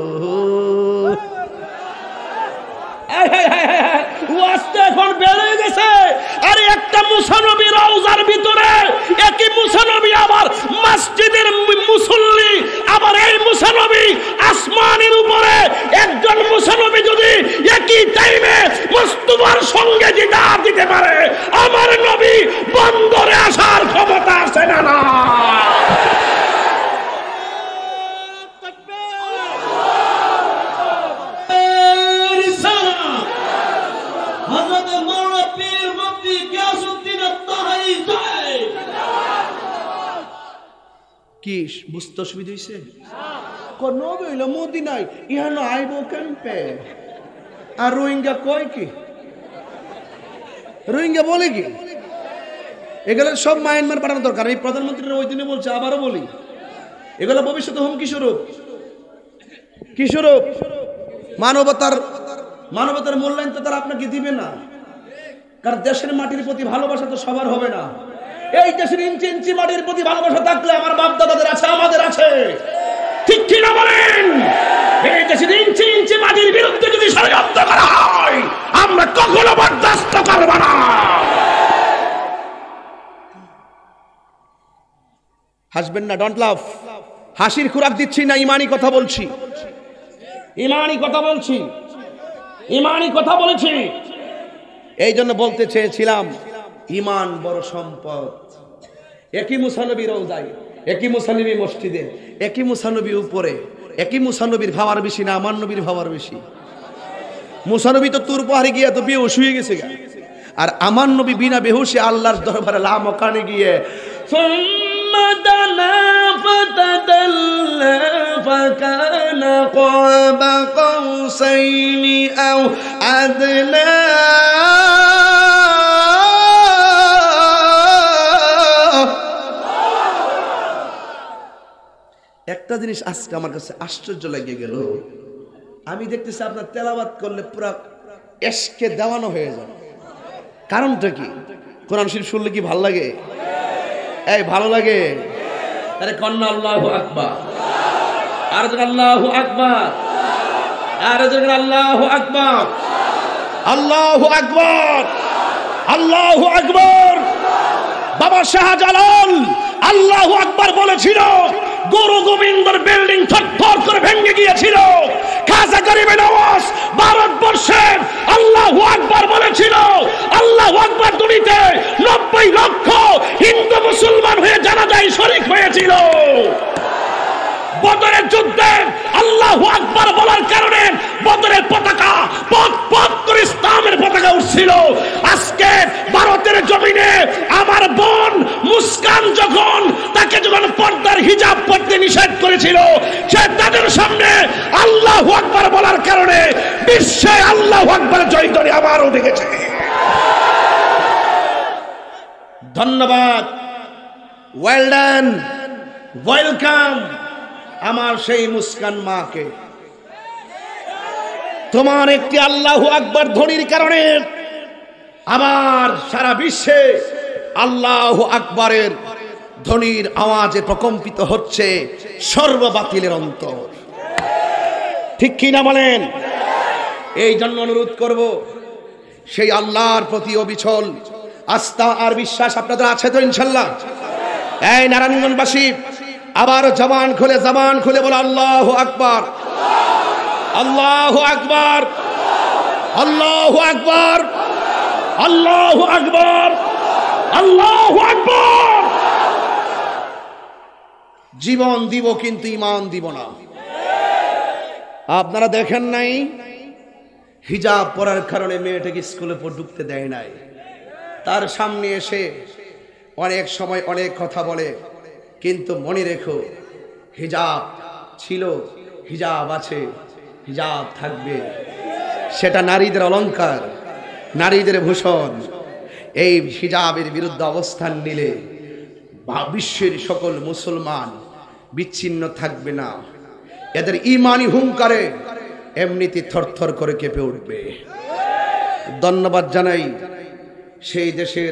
এখন বেড়ে গেছে আরে একটা মুসা নবী রওজার ভিতরে একই মুসা নবী আবার মসজিদের মুসল্লি আবার এই মুসা নবী আসমানের উপরে একজন মুসা নবী যদি একই টাইমে মুস্তাফার সঙ্গে যেটা দিতে পারে আমার নবী বন্দরে আসার ক্ষমতা আছে না না? কি বুঝতে অসুবিধা হয়েছে? নবী হইল মদিনায়, ইহানো আইব ক্যাম্পে। আর রোহিঙ্গা কয় কি? রোহিঙ্গা বলে কি? এগুলো সব মায়ানমার পাঠানো দরকার। এই প্রধানমন্ত্রীরা ওই দিনে বলছে, আবারও বলি, এগুলো ভবিষ্যতে হুমকি স্বরূপ। কি স্বরূপ? মানবতার মানবতার মূল্যায়ন তো তারা আপনাকে দিবে না। কারণ দেশের মাটির প্রতি ভালোবাসা তো সবার হবে না। এই দেশের ইঞ্চি ইঞ্চি মাটির প্রতি ভালোবাসা থাকলে আমার বাপ দাদাদের আছে, আমাদের আছে, ঠিক কি না বলেন? এই দেশের ইঞ্চি ইঞ্চি মাটির বিরুদ্ধে যদি ষড়যন্ত্র করা হয় আমরা কখনো বরদাস্ত করব না। হাসবেন না, ডোন্ট লাফ। হাসির খোরাক দিচ্ছি না, ইমানি কথা বলছি, ইমানি কথা বলছি, ইমানি কথা বলেছি। এই জন্য বলতে চেয়েছিলাম ইমান বড় সম্পদ। একই মুসানবী রওজায়, একই মুসানবী মসজিদে, একই মুসানবী উপরে, একই মুসানবীর ভাবার বেশি না আমার নবীর ভাবার বেশি? মুসানবী তো তুর পাহাড়ে গিয়ে তো বেহুশ হয়ে গেছে, আর আমার নবী বিনা বেহুশে আল্লাহর দরবারে লামকানে গিয়ে فكان قاب قوسين أو أدنى একটা জিনিস আজকে আমার কাছে আশ্চর্য লেগে গেল। আমি দেখতেছি আপনার তেলাওয়াত করলে পুরো এশকে দেওয়ানো হয়ে যায়। কারণটা কি? কোরআন শরীফ শুনলে কি ভালো লাগে? এই ভালো লাগে? আরে কন্যা আল্লাহু আকবার, আর যখন আল্লাহু আকবার, আর যখন আল্লাহু আকবার, আল্লাহু আকবার, আল্লাহু আকবার। বাবা শাহজালাল আল্লাহু আকবার বলেছিল, গুরু গোবিন্দর বিল্ডিং থরথর করে ভেঙে গিয়েছিল। খাজা গরিবে নওয়াজ ভারতবর্ষের আল্লাহু আকবার বলেছিল। আল্লাহু আকবার দুনিতে নব্বই লক্ষ হিন্দু মুসলমান হয়ে জানাজায় শরীক হয়েছিল। বদরের যুদ্ধে আল্লাহু আকবার বলার কারণে বদরের পতাকা পথ পথ করে ইসলামের পতাকা উঠছিল। আজকে ভারতের জমিনে আমার বোন মুস্কান যখন তাকে যখন পর্দার হিজাব পরতে নিষেধ করেছিল, সে তাদের সামনে আল্লাহু আকবার বলার কারণে বিশ্বে আল্লাহু আকবার জয়ধ্বনি আবারও দেখেছে। ধন্যবাদ, ওয়েল ডান, ওয়েলকাম আমার সেই মুস্কান মাকে। তোমার একটি আল্লাহু আকবার ধ্বনির কারণে আমার সারা বিশ্বে আল্লাহু আকবারের ধ্বনির আওয়াজে প্রকম্পিত হচ্ছে সর্ববাতিলের অন্তর। ঠিক কি না বলেন? এই জন্য অনুরোধ করব, সেই আল্লাহর প্রতি অবিচল আস্থা আর বিশ্বাস আপনাদের আছে তো ইনশাল্লাহ? এই নারায়ণগঞ্জবাসী আবার জবান খুলে জবান খুলে বলো আল্লাহু আকবার, আল্লাহু আকবার, আল্লাহু আকবার, আল্লাহু আকবার, আল্লাহু আকবার। জীবন দিব কিন্তু ঈমান দিব না। আপনারা দেখেন নাই হিজাব পরার কারণে মেয়েটাকে স্কুলে ঢুকতে দেয় নাই। তার সামনে এসে অনেক সময় অনেক কথা বলে, কিন্তু মনে রেখো হিজাব ছিল, হিজাব আছে, হিজাব থাকবে। সেটা নারীদের অলংকার, নারীদের ভূষণ। এই হিজাবের বিরুদ্ধে অবস্থান নিলে বিশ্বের সকল মুসলমান বিচ্ছিন্ন থাকবে না। এদের ইমানি হুঙ্কারে এমনিতে থরথর করে কেঁপে উঠবে। ধন্যবাদ জানাই সেই দেশের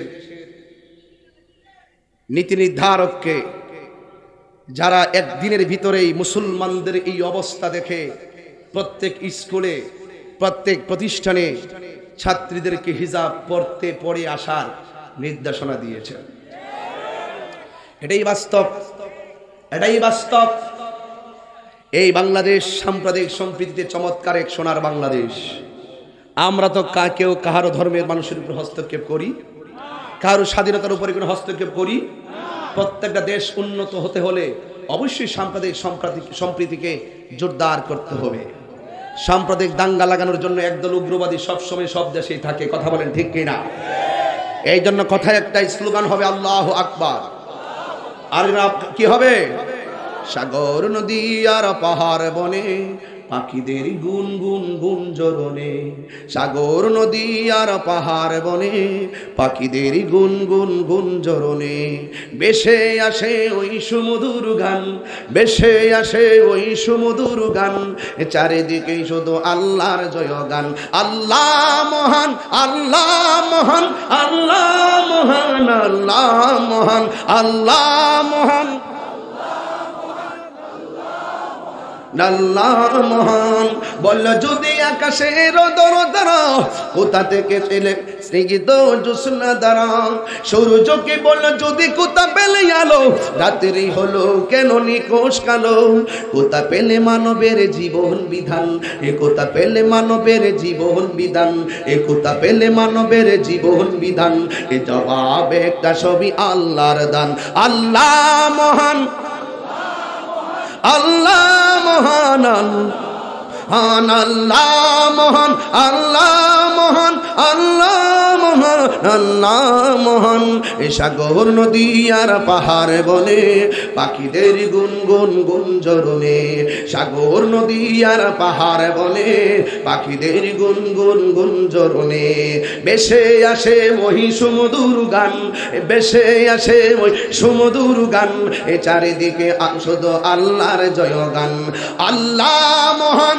নীতি নির্ধারককে, যারা একদিনের ভিতরেই মুসলমানদের এই অবস্থা দেখে প্রত্যেক স্কুলে প্রত্যেক প্রতিষ্ঠানে ছাত্রীদেরকে হিজাব পড়তে পড়ে আসার নির্দেশনা দিয়েছেন। এটাই বাস্তব, এটাই বাস্তব। এই বাংলাদেশ সাম্প্রদায়িক সম্প্রীতিতে চমৎকার এক সোনার বাংলাদেশ। আমরা তো কেউ কাহারো ধর্মের মানুষের উপর হস্তক্ষেপ করি, কারো স্বাধীনতার উপরে কোনো হস্তক্ষেপ করি। প্রত্যেকটা দেশ উন্নত হতে হলে অবশ্যই সাম্প্রদায়িক সম্প্রীতিকে জোরদার করতে হবে। সাম্প্রদায়িক দাঙ্গা লাগানোর জন্য একদল উগ্রবাদী সবসময় সব দেশেই থাকে, কথা বলেন ঠিক কিনা? এই জন্য কথায় একটাই স্লোগান হবে আল্লাহু আকবার। আর কি হবে? সাগর নদী আর পাহাড় বনে পাখিদের গুন গুন গুঞ্জরণে, সাগর নদী আর পাহাড় বনে পাখিদের গুন গুন গুঞ্জরণে, বেশে আসে ওই সুমধুর গান, বেশে আসে ওই সুমধুর গান, চারিদিকে শুধু আল্লাহর জয়গান। আল্লাহ মহান, আল্লাহ মহান, আল্লাহ মহান, আল্লাহ মহান, আল্লাহ মহান, আল্লাহ মহান। বলল যদি আকাশের দরদরা কোথা থেকে ছেলে স্নিগ্ধ জ্যোৎস্না দ্বারা, সূর্যকে বলল যদি কোথা পেলে আলো, রাত্রি হলো কেন নিকোষ কালো, কোথা পেলে মানবের জীবন বিধান, এ কোথা পেলে মানবের জীবন বিধান, এ কোথা পেলে মানবের জীবন বিধান, এ জবাব একটা সবই আল্লাহর দান। আল্লাহ মহান, আল্লাহ মহান, আল্লাহ মহান, আল্লাহ মহান, আল্লাহ মহান, আল্লাহ মহান। এ সাগর নদী আর পাহাড় বনে পাখিদের গুনগুন গুঞ্জরণে, সাগর নদী আর পাহাড় বনে পাখিদের গুনগুন গুঞ্জরণে, বেশে আসে ওই সুমধুর গান, বেশে আসে ওই সুমধুর গান, এ চারিদিকে শুধু আল্লাহর জয়গান। আল্লাহ মহান,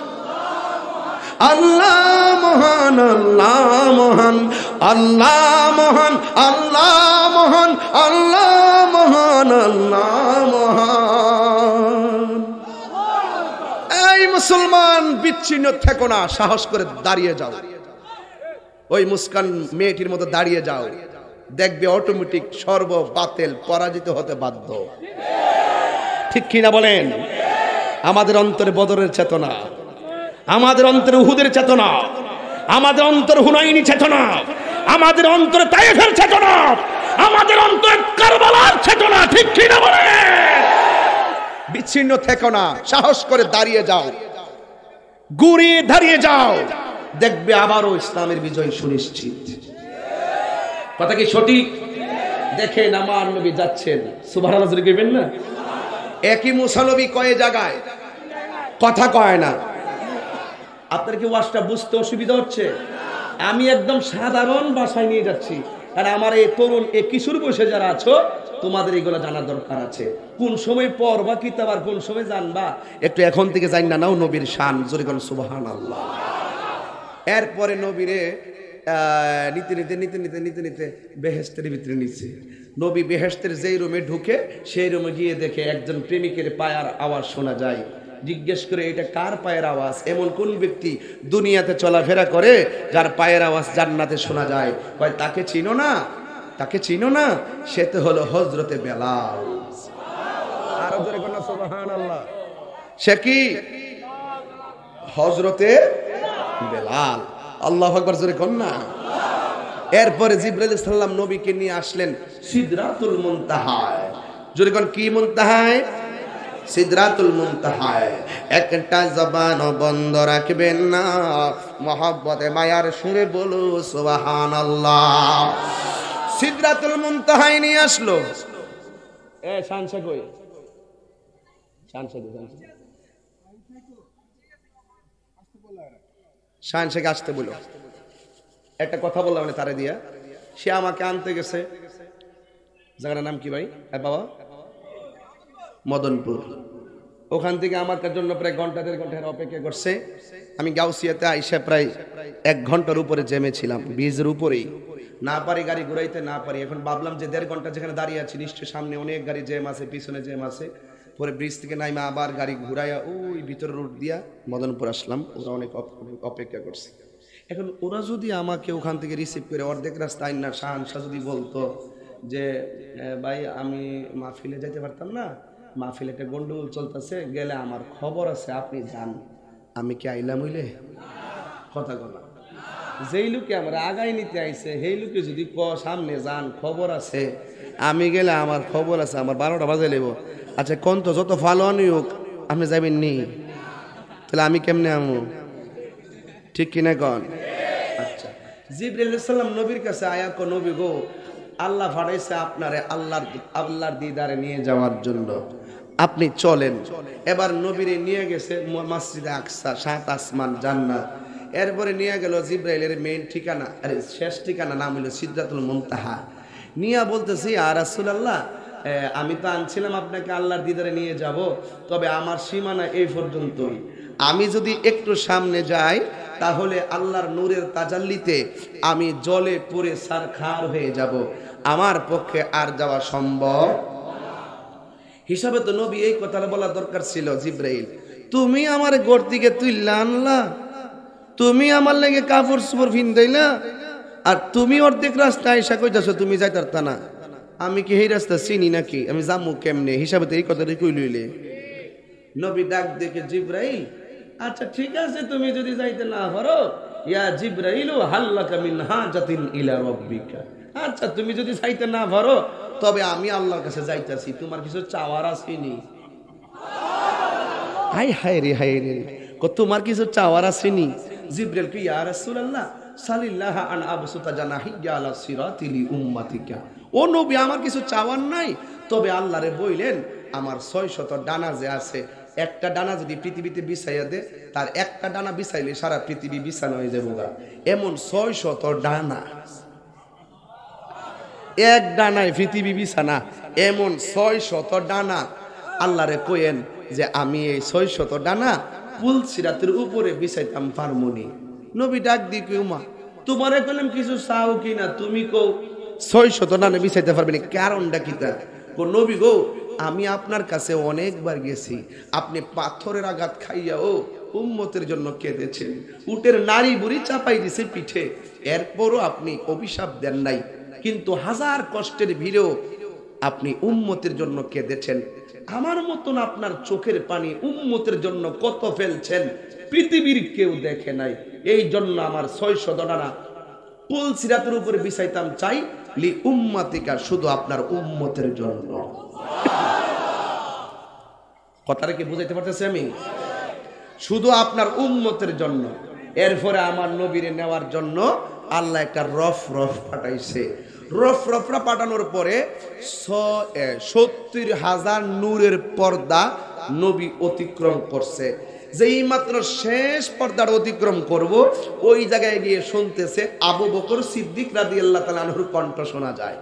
আল্লাহ মহান, আল্লাহ মহান, আল্লাহ মহান, আল্লাহ মহান, আল্লাহ মহান, আল্লাহ মহান। এই মুসলমান বিচ্ছিন্ন থেকো না, সাহস করে দাঁড়িয়ে যাও, ওই মুস্কান মেয়েটির মতো দাঁড়িয়ে যাও, দেখবে অটোমেটিক সর্ব বাতিল পরাজিত হতে বাধ্য। ঠিক কিনা বলেন? আমাদের অন্তরে বদরের চেতনা, আমাদের অন্তরে উহুদের চেতনা, আমাদের অন্তরে হুনাইনি চেতনা, আমাদের অন্তরে তায়েফের চেতনা, আমাদের অন্তরে কারবালার চেতনা। ঠিক কিনা বলে? বিচ্ছিন্ন থেকো না, সাহস করে দাঁড়িয়ে যাও, ঘুরিয়ে দাঁড়িয়ে যাও, দেখবে আবারও ইসলামের বিজয় সুনিশ্চিত। কথা কি সঠিক? দেখেন আমার নবী যাচ্ছেন, সুবহানাল্লাহ জোরে কইবেন না? একই মুসা নবী কয় জায়গায়, কথা কয় না। আপনার কি ওয়াজটা বুঝতে অসুবিধা হচ্ছে? আমি একদম সাধারণ ভাষায় নিয়ে যাচ্ছি, আর আমার এই তরুণ এই কিশোর বয়সে যারা আছো তোমাদের এগুলো জানার দরকার আছে। কোন সময় পড়বা কিতাব আর কোন সময় জানবা একটু এখন থেকে জানি না নাও নবীর শান, জোরে কোন সুবহানাল্লাহ। এরপরে নবীরে নিতে নিতে নিতে নিতে নিতে নিতে বেহেশতের ভিতরে নিচ্ছে। নবী বেহেশতের যেই রুমে ঢুকে সেই রুমে গিয়ে দেখে একজন প্রেমিকের পায়ার আওয়াজ শোনা যায়। জিজ্ঞেস করে এটা কার পায়ের আওয়াজ? এমন কোন ব্যক্তি দুনিয়াতে চলাফেরা করে যার পায়ের আওয়াজ জান্নাতে শোনা যায়? কয় তাকে চিনো না, তাকে চিনো না, সে তো হলো হযরতে বেলাল। আরো জোরে কোন সুবহানাল্লাহ। সে কি? হযরতে বেলাল। আল্লাহু আকবার জোরে কোন না। এরপরে জিবরাইল আলাইহিস সালাম নবীকে নিয়ে আসলেন সিদরাতুল মুনতাহায়। জোরে কোন কি মুনতাহায়? সিদরাতুল মুনতাহায়। একটা জবান বন্ধ রাখবেন না, মহব্বতে মায়ার সুরে বলো সুবহানাল্লাহ। সিদরাতুল মুনতাহায় নিয়ে আসলো। এ শানশা কই? শানশা কই? শানশাকে আসতে বলো। একটা কথা বললাম মানে তারে দিয়া, সে আমাকে আনতে গেছে। জায়গাটার নাম কি ভাই? হ্যাঁ বাবা, মদনপুর। ওখান থেকে আমার জন্য প্রায় ঘন্টা দেড় ঘন্টার অপেক্ষা করছে। আমি গাউসিয়াতে আইসা প্রায় এক ঘন্টার উপরে জেমেছিলাম, ব্রিজের উপরেই। না পারি গাড়ি ঘুরাইতে, না পারি। এখন ভাবলাম যে দেড় ঘন্টা যেখানে দাঁড়িয়ে আছি নিশ্চয়ই সামনে অনেক গাড়ি জ্যাম আছে, পিছনে জ্যাম আছে। পরে ব্রিজ থেকে নাইমা আবার গাড়ি ঘুরাইয়া ওই ভিতর রুট দিয়া মদনপুর আসলাম। ওরা অনেক অপেক্ষা করছে। এখন ওরা যদি আমাকে ওখান থেকে রিসিভ করে অর্ধেক রাস্তায় না শাহানশাহ যদি বলতো যে ভাই আমি মাহফিলে যাইতে পারতাম না, মাহফিলে একটা গন্ডগোল চলতেছে, গেলে আমার খবর আছে, আপনি যান, আমি কি আইলাম হইলে? কথা বলা যেই লোকে আমরা আগাই নিতে আইছে সেই লোকে যদি ক সামনে যান খবর আছে, আমি গেলে আমার খবর আছে, আমার বারোটা বাজে লেব। আচ্ছা কোন তো যত ফালোয়ানি হোক আপনি যাবেন নি, তাহলে আমি কেমনে আমু? ঠিক কিনা কন? আচ্ছা, জিবরাইল আলাইহিস সালাম নবীর কাছে আয়া কো নবী গো, আল্লাহ পাঠাইছে আপনারে আল্লাহর আল্লাহর দিদারে নিয়ে যাওয়ার জন্য, আপনি চলেন। এবার নবীরে নিয়ে গেছে মসজিদে আকসা, সাত আসমান জান্নাত। এরপরে নিয়ে গেল জিবরাইলের মেইন ঠিকানা, আরে শেষ ঠিকানা নাম হলো সিদরাতুল মুনতাহা। নিয়া বলতেছি ইয়া রাসূলুল্লাহ, আমি তো আনছিলাম আপনাকে আল্লাহর দিদারে নিয়ে যাব, তবে আমার সীমানা এই পর্যন্তই। আমি যদি একটু সামনে যাই তাহলে আল্লাহর নূরের তাজাল্লিতে আমি জলে পুড়ে সারখার হয়ে যাব, আমার পক্ষে আর যাওয়া সম্ভব হিসাবে তো নবী এই কথাটা বলা দরকার ছিল। জিবরাইল, তুমি আমার ঘর থেকে তুইলা আনলা, তুমি আমার লাগে কাপড় চোপড় ভিন্দাইলা, আর তুমি অর্ধেক রাস্তা আইসা কইতাছো তুমি যাইতারতা না। আমি কি এই রাস্তা চিনি নাকি? আমি যামু কেমনে? হিসাবে তো এই কথাটা কই লইলে। নবী ডাক দেখে জিবরাইল, আচ্ছা ঠিক আছে, তুমি যদি যাইতে না পারো, ইয়া জিবরাইল হাল্লাকা মিন হাজাতিন ইলা রাব্বিকা, আচ্ছা তুমি যদি যাইতে না পারো তবে আমি আল্লাহর কাছে যাইতাছি, তোমার কিছু চাওয়ার আসেনি? হাই হাই রে হাই রে, তোমার কিছু চাওয়ার আসেনি? জিবরাইল কি ইয়া রাসূলুল্লাহ সাল্লাল্লাহু আন আবসুতা জানাহিয়া আলা সিরাতিলি উম্মাতিকা, ও নবী আমার কিছু চাওয়ার নাই, তবে আল্লাহরে বইলেন আমার ছয় শত ডানা যে আছে, একটা ডানা যদি পৃথিবীতে বিছাইয়া দে, তার একটা ডানা বিছাইলে সারা পৃথিবী বিছানো হয়ে যাবো, এমন ছয় শত ডানা, এক ডানায় পৃথিবী বিছানা, এমন ছয় শত ডানা। আল্লাহরে কইেন যে আমি এই ছয় শত ডানা পুল সিরাতের উপরে বিছাইতাম পারমুনি। নবী ডাক দি কি উমা, তোমারে কইলাম কিছু চাও কিনা, তুমি কও ছয় শত ডানা বিছাইতে পারবে না, কারণটা কিটা? কো নবী গো, আমি আপনার কাছে অনেকবার গেছি, আপনি পাথরের আঘাত খাইয়াও উম্মতের জন্য কেঁদেছেন, উটের নারী বুড়ি চাপাই দিছে পিঠে, এরপরও আপনি অভিশাপ দেন নাই, কিন্তু হাজার কষ্টের ভিড়েও আপনি উম্মতের জন্য কেঁদেছেন। আমার মতন আপনার চোখের পানি উম্মতের জন্য কত ফেলছেন পৃথিবীর কেউ দেখে নাই, এই জন্য আমার ছয় শত ডানা পুল সিরাতের উপরে বিছাইতাম চাই, লি উম্মাতিকা, শুধু আপনার উম্মতের জন্য। কথাটা কি বুঝাইতে পারতেছি আমি? শুধু আপনার উম্মতের জন্য। এরপরে আমার নবীরে নেওয়ার জন্য আল্লাহ একটা রফ রফ পাঠাইছে। রফ রফরা পাঠানোর পরে সত্তর হাজার নূরের পর্দা নবী অতিক্রম করছে। যেই মাত্র শেষ পর্দার অতিক্রম করব, ওই জায়গায় গিয়ে শুনতেছে আবু বকর সিদ্দিক রাদিয়াল্লাহু তাআলা আনহুর কণ্ঠ শোনা যায়।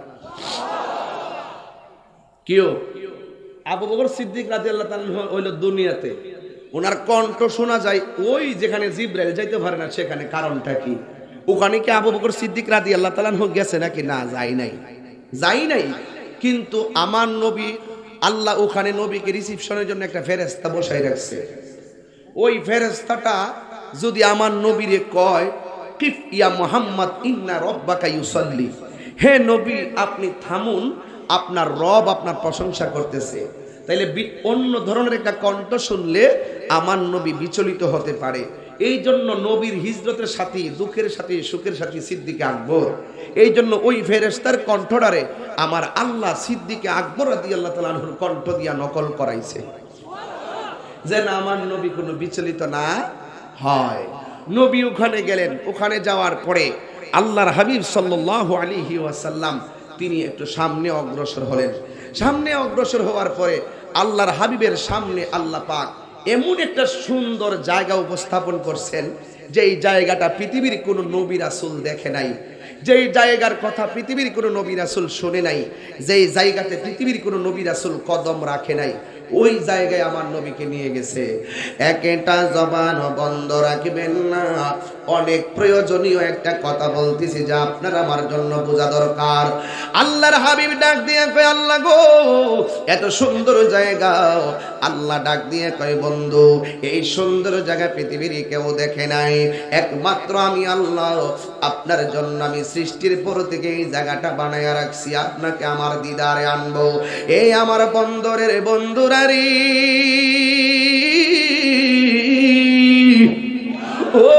কিও আবু বকর সিদ্দিক রাদিয়াল্লাহু তাআলা আনহু হইল দুনিয়াতে, ওনার কণ্ঠ শোনা যায় ওই যেখানে জিবরাইল যাইতে পারে না সেখানে। কারণটা কি? ওখানে কি আবু বকর সিদ্দিক রাদিয়াল্লাহু তাআলা আনহু গেছে নাকি? না, যাই নাই, যাই নাই। কিন্তু আমার নবী, আল্লাহ ওখানে নবীকে রিসিপশনের জন্য একটা ফেরেশতা বসাই রাখছে। ওই ফেরেশতাটা যদি আমার নবীরে কয়, কিফ ইয়া মুহাম্মদ ইন্না রাব্বাকা ইউসাল্লি, হে নবী আপনি থামুন, আপনার রব আপনার প্রশংসা করতেছে, তাইলে অন্য ধরনের একটা কণ্ঠ শুনলে আমার নবী বিচলিত হতে পারে। এই জন্য নবীর হিজরতের সাথে, দুঃখের সাথে, সুখের সাথে সিদ্দিকে আকবর, এই জন্য ওই ফেরেশতার কণ্ঠটারে আমার আল্লাহ সিদ্দিকে আকবর রাদিয়াল্লাহু তাআলা আনহুর কণ্ঠ দিয়া নকল করাইছে, যেন আমার নবী কোনো বিচলিত না হয়। নবী ওখানে গেলেন। ওখানে যাওয়ার পরে আল্লাহর হাবিব সাল্লাল্লাহু আলাইহি ওয়াসাল্লাম তিনি একটু সামনে অগ্রসর হলেন। সামনে অগ্রসর হওয়ার পরে আল্লাহর হাবিবের সামনে আল্লাহ পাক এমন একটা সুন্দর জায়গা উপস্থাপন করছেন, যেই জায়গাটা পৃথিবীর কোনো নবী রাসূল দেখে নাই, যেই জায়গার কথা পৃথিবীর কোনো নবী রাসূল শোনে নাই, যেই জায়গাতে পৃথিবীর কোনো নবী রাসূল কদম রাখে নাই, ওই জায়গায় আমার নবীকে নিয়ে গেছে। একটা জবান বন্ধ রাখবেন না, অনেক প্রয়োজনীয় একটা কথা বলতেছি যা আপনার আমার জন্য বোঝা দরকার। আল্লাহর হাবিব ডাক দিয়ে কয়, আল্লাহ গো এত সুন্দর জায়গা। আল্লাহ ডাক দিয়ে কয়, বন্ধু এই সুন্দর জায়গা পৃথিবীর কেউ দেখে নাই, একমাত্র আমি আল্লাহ আপনার জন্য আমি সৃষ্টির পর থেকে এই জায়গাটা বানায়া রাখছি, আপনাকে আমার দিদারে আনবো। এই আমার বন্দরের বন্ধুরা রে, ও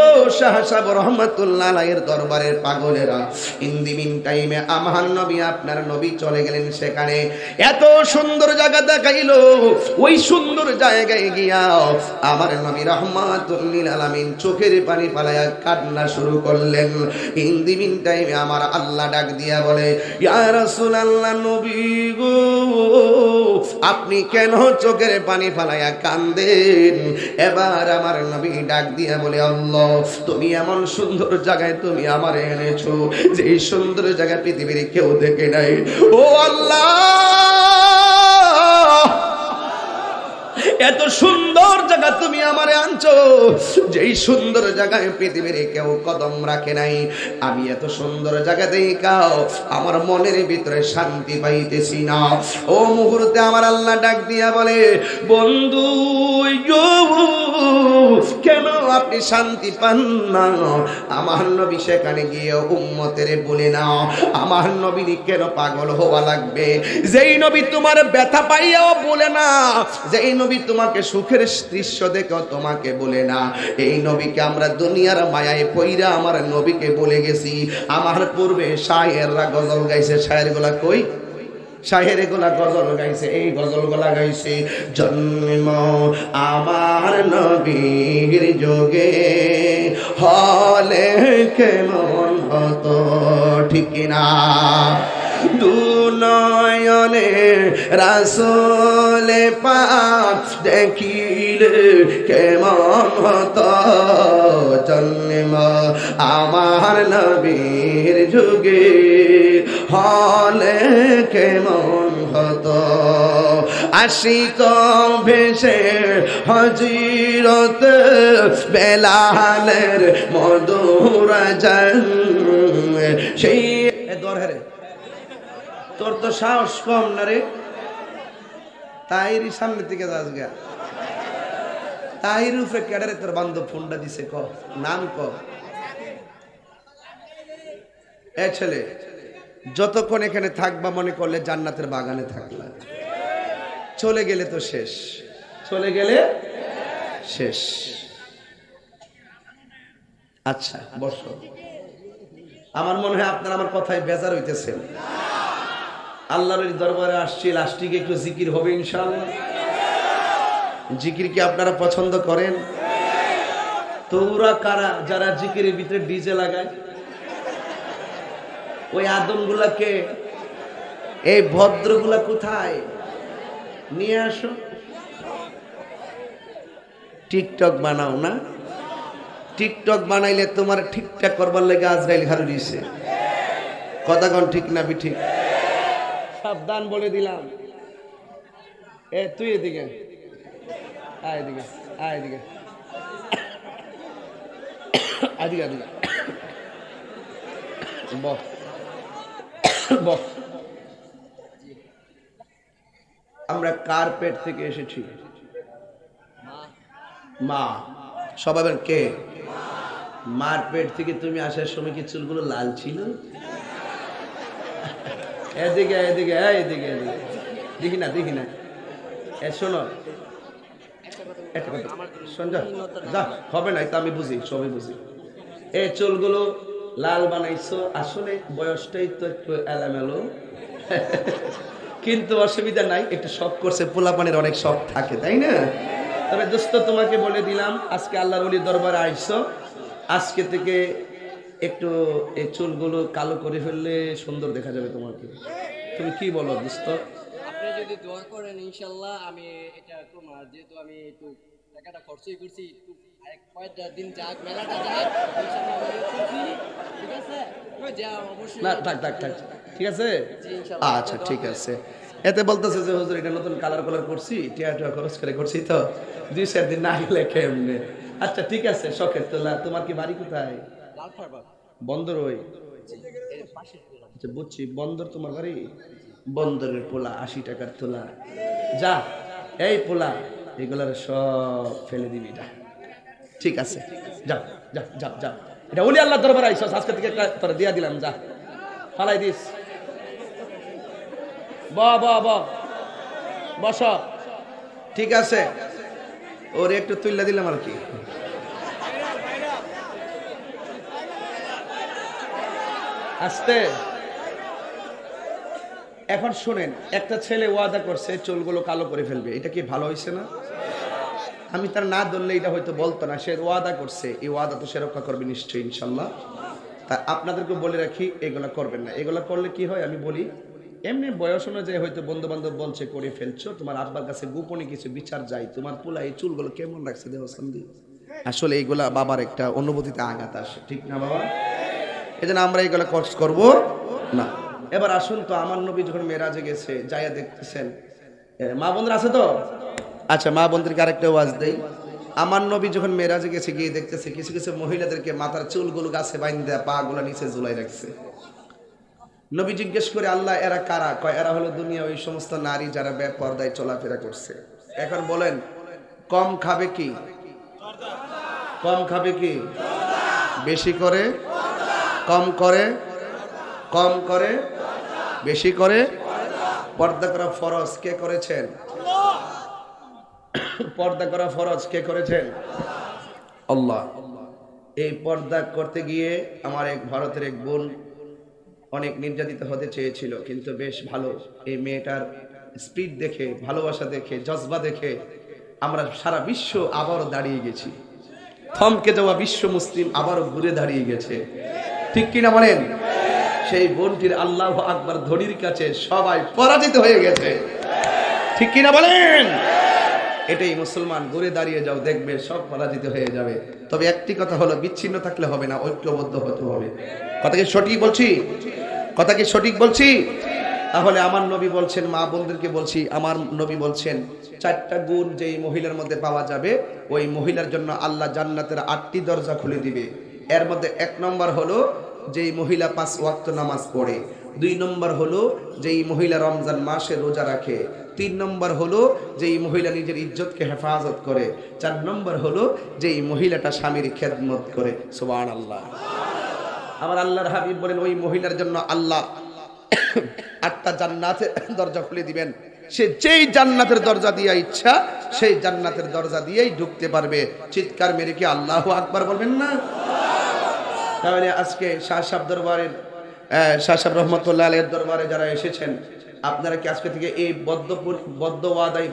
শাহ সাহেব রহমাতুল্লাহ আলাইহির দরবারের পাগলেরা। ইন দি মিন টাইমে আমার নবী আপনার নবী চলে গেলেন সেখানে। এত সুন্দর জায়গা দেখাইলো, ওই সুন্দর জায়গায় গিয়া আমার নবী রাহমাতুল লিল আলামিন চোখের পানি ফালায়া কান্না শুরু করলেন। ইন দি মিন টাইমে আমার আল্লাহ ডাক দিয়া বলে, ইয়া রাসূলুল্লাহ নবী গো, আপনি কেন চোখের পানি ফালায়া কান্দেন? এবার আমার নবী ডাক দিয়া বলে, আল্লাহ তুমি এমন সুন্দর জায়গায় তুমি আমারে এনেছো, যে সুন্দর জায়গা পৃথিবীর কেউ দেখে নাই। ও আল্লাহ, এত সুন্দর জায়গা তুমি আমারে আনছো, যেই সুন্দর জায়গায় পৃথিবীর কেউ কদম রাখে নাই। আমি এত সুন্দর জায়গা দেখাও আমার মনের ভিতরে শান্তি পাইতেছি না। ও মুহূর্তে আমার আল্লাহ ডাক দিয়া বলে, বন্ধু কেন আপনি শান্তি পান না? আমার নবী সেখানে গিয়ে উম্মতের বলে না, আমার নবী কেন পাগল হওয়া লাগবে? যেই নবী তোমার ব্যথা পাইয়াও বলে না, যেই নবী তোমাকে সুখের দৃশ্য দেখো তোমাকে বলে না, এই নবীকে আমরা দুনিয়ার মায়ায় পইরা আমার নবীকে বলে গেছি। আমার পূর্বে শায়েররা গজল গাইছে, শায়ের গুলা কই? শায়ের গুলা গজল গাইছে, এই গজল গুলা গাইছে, জন্ম আমার নবীর যোগে হলে কেমন হতো, ঠিক না? দু নয়নে রাসূলে পাক দেখিলে কেমন হতো, জন্ম আমার নবীর যুগে হলে কেমন হতো। আশিক ভেসে হযরত বেলালের মধুর আযান, সেই দরহারে তোর তো সাহস কম না রে, তাইরি সামনে থেকে যাস গা। তাইর উপরে কেডারে তোর বান্ধব ফোনটা দিছে, ক নাম ক। এ ছেলে, যতক্ষণ এখানে থাকবা মনে করলে জান্নাতের বাগানে থাকলা, চলে গেলে তো শেষ, চলে গেলে শেষ। আচ্ছা বসো। আমার মনে হয় আপনারা আমার কথায় বেজার হইতেছেন। আল্লাহর দরবারে আসছি, লাস্টিকে একটু জিকির হবে ইনশাআল্লাহ। জিকির কি আপনারা পছন্দ করেন? তোরা কারা যারা জিকিরের ভিতরে ডিজে লাগায়? ওই আদমগুলাকে, এই ভদ্রগুলা কোথায় নিয়ে আসো। টিকটক বানাও না? টিকটক বানাইলে তোমার ঠিকঠাক করবার লেগে আজরাইল ঘাড়ে দিছে। কথা কোন ঠিক না ঠিক? সাবধান বলে দিলাম। এ তুই এদিকে আয়, এদিকে আয়, এদিকে আদিকে আদিকে বস বস। আমরা কার পেট থেকে এসেছি? মা। সবাই কে? মার পেট থেকে তুমি আসার সময় কি চুলগুলো লাল ছিল? এদিকে এদিকে এদিকে এদিকে দেখি না দেখি না। এ শোনো, শোন যা, হবে না, তা আমি বুঝি, সবাই বুঝি। এই চুলগুলো লাল বানাইছো, আসলে বয়সটাই তো একটু এলোমেলো, কিন্তু অসুবিধা নাই, একটু শখ করছে, পোলাপানের অনেক শখ থাকে, তাই না? তবে দোস্ত তোমাকে বলে দিলাম, আজকে আল্লাহর ওলির দরবারে আইছো, আজকে থেকে একটু এই চুলগুলো কালো করে ফেললে সুন্দর দেখা যাবে তোমাকে। তুমি কি বলো দোস্ত? আপনি যদি দোয়া করেন ইনশাআল্লাহ আমি এটা তোমার, যেহেতু আমি একটু টাকাটা খরচই করছি, একটু এক কয়েকটা দিন যাক, মেলাটা যাক, ইনশাআল্লাহ ঠিক আছে? ওই যা অবশ্যই না, থাক থাক থাক, ঠিক আছে? আচ্ছা ঠিক আছে। এতে বলতেছে যে হুজুর এটা নতুন কালার কালার করছি, টিয়া টিয়া খরচ করে করছি, তো দুই চার দিন না গেলে কেমনে? আচ্ছা ঠিক আছে, শখের তোলা। তোমার কি বাড়ি কোথায়? বন্দর। ওই আচ্ছা বুঝছি, বন্দর তোমার বাড়ি? বন্দরের পোলা আশি টাকার তোলা। যা এই পোলা এগুলার সব ফেলে দিবি, যা। ঠিক আছে, যা যা যা যা। এটা ওলি আল্লাহ দরবারে আইছস, আজকে থেকে তোরা দিয়া দিলাম, যা ফালাই দিস। ব ব ব বস। ঠিক আছে, ওর একটু তুইলা দিলাম আর কি। আস্তে। এখন শুনেন, একটা ছেলে ওয়াদা করছে চুলগুলো কালো করে ফেলবে, এটা কি ভালো হয়েছে না? আমি তার না ধরলে এটা হয়তো বলতো না, সে ওয়াদা করছে, এই ওয়াদা তো সে রক্ষা করবে নিশ্চয়ই ইনশাল্লাহ। তা আপনাদেরকে বলে রাখি, এগুলা করবেন না। এগুলা করলে কি হয় আমি বলি, এমনি বয়স অনুযায়ী হয়তো বন্ধু বান্ধব বলছে করে ফেলছো, তোমার আব্বার কাছে গোপনে কিছু বিচার যায়, তোমার পোলা এই চুলগুলো কেমন রাখছে দেহ সন্ধি, আসলে এইগুলা বাবার একটা অনুভূতিতে আঘাত আসে, ঠিক না বাবা? এই জন্য আমরা এইগুলা কষ্ট করবো না। এবার আসুন তো, আমার নবী যখন মেরাজে গেছে, যাইয়া দেখতেছেন, মা বোনরা আছে তো? আচ্ছা, মা বোনদেরকে আরেকটা ওয়াজ দেই। আমার নবী যখন মেরাজে গেছে, গিয়ে দেখতেছে কিছু কিছু মহিলাদেরকে মাথার চুলগুলো গাছে বাইন্ধা পা গুলা নিচে ঝুলাই রাখছে। নবী জিজ্ঞেস করে, আল্লাহ এরা কারা? কয় এরা হলো দুনিয়া ওই সমস্ত নারী যারা বেপরদায় চলাফেরা করছে। এখন বলেন, কম খাবে কি? কম খাবে কি? বেশি করে? কম করে? কম করে? বেশি করে? পর্দা করা ফরজ কে করেছেন? পর্দা করা ফরজ কে করেছেন? আল্লাহ। এই পর্দা করতে গিয়ে আমার এক ভারতের এক বোন অনেক নির্যাতিত হতে চেয়েছিল, কিন্তু বেশ ভালো, এই মেয়েটার স্পিড দেখে, ভালোবাসা দেখে, জজবা দেখে আমরা সারা বিশ্ব আবারও দাঁড়িয়ে গেছি। থমকে যাওয়া বিশ্ব মুসলিম আবারও ঘুরে দাঁড়িয়ে গেছে, ঠিক কিনা বলেন? সেই বোনটির আল্লাহু আকবার ধ্বনির কাছে সবাই পরাজিত হয়ে গেছে, ঠিক কিনা বলেন? এটাই মুসলমান, ঘুরে দাঁড়িয়ে যাও, দেখবে সব পরাজিত হয়ে যাবে। তবে একটি কথা হলো, বিচ্ছিন্ন থাকলে হবে না, ঐক্যবদ্ধ হতে হবে। কথা কি সঠিক বলছি? কথা কি সঠিক বলছি? তাহলে আমার নবী বলছেন, মা বোনদেরকে বলছি, আমার নবী বলছেন চারটা গুণ যেই মহিলার মধ্যে পাওয়া যাবে, ওই মহিলার জন্য আল্লাহ জান্নাতের আটটি দরজা খুলে দিবে। এর মধ্যে এক নম্বর হলো যেই মহিলা পাঁচ ওয়াক্ত নামাজ পড়ে, দুই নম্বর হলো যেই মহিলা রমজান মাসে রোজা রাখে, তিন নম্বর হলো যেই মহিলা নিজের ইজ্জতকে হেফাজত করে, চার নম্বর হলো যেই মহিলাটা স্বামীর খেদমত করে। সুবহানাল্লাহ। আমার আল্লাহর হাবিব বলেন, ওই মহিলার জন্য আল্লাহ আটটা জান্নাতের দরজা খুলে দিবেন। সে যেই জান্নাতের দরজা দিয়ে ইচ্ছা সেই জান্নাতের দরজা দিয়েই ঢুকতে পারবে। চিৎকার মেরে কি আল্লাহু আকবার বলবেন না? তাহলে আজকে শাহ সাহেব দরবারের শাহ সাহেব রহমতুল্লাহ আলাইহির দরবারে যারা এসেছেন, আপনারা কি আজকে থেকে এই বদ্ধ বদ্ধ ওয়াদায়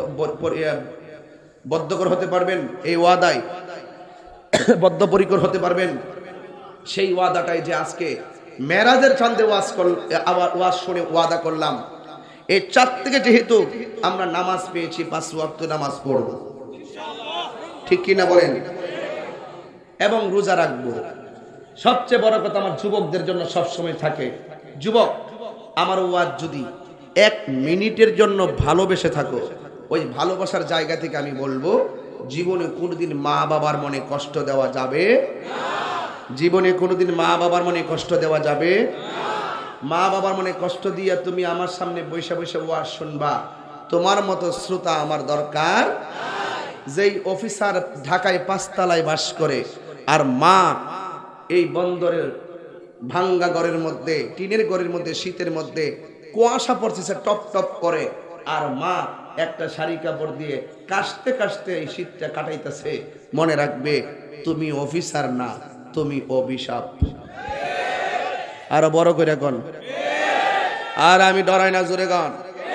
বদ্ধকর হতে পারবেন? এই ওয়াদায় বদ্ধপরিকর হতে পারবেন? সেই ওয়াদাটাই যে আজকে মেরাজের চাঁদে ওয়াজ আবার ওয়াজ শুনে ওয়াদা করলাম, এই চাঁদ থেকে যেহেতু আমরা নামাজ পেয়েছি, পাঁচ ওয়াক্ত নামাজ পড়ব, ঠিক কিনা বলেন? এবং রোজা রাখবো। সবচেয়ে বড় কথা আমার যুবকদের জন্য সবসময় থাকে, যুবক আমার ওয়াজ যদি এক মিনিটের জন্য ভালোবেসে থাকো, ওই ভালোবাসার জায়গা থেকে আমি বলবো, জীবনে কোনোদিন মা বাবার মনে কষ্ট দেওয়া যাবে না। জীবনে কোনোদিন মা বাবার মনে কষ্ট দেওয়া যাবে না। মা বাবার মনে কষ্ট দিয়ে তুমি আমার সামনে বসে বসে ওয়াজ শুনবা, তোমার মতো শ্রোতা আমার দরকার নাই। যেই অফিসার ঢাকায় পাঁচতলায় বাস করে, আর মা এই বন্দরের ভাঙ্গা ঘরের মধ্যে, টিনের ঘরের মধ্যে, শীতের মধ্যে কুয়াশা পড়তেছে টপ টপ করে, আর মা একটা শাড়ি কাপড় দিয়ে কাশতে কাশতে এই শীতটা কাটাইতেছে, মনে রাখবে তুমি অফিসার না, তুমি অভিশাপ। আরো বড় করে গন, আর আমি ডরাই না, জোরে গন।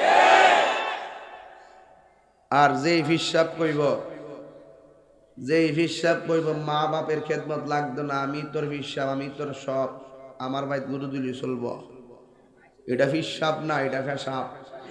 আর যেই হিসাব কইব, যেই হিসাব কইব মা বাপের খেদমত লাগতো না, আমি তোর হিসাব, আমি তোর সব, আমার ভাই গুরু দিলি চলব, এটা হিসাব না, এটা ফেসাব।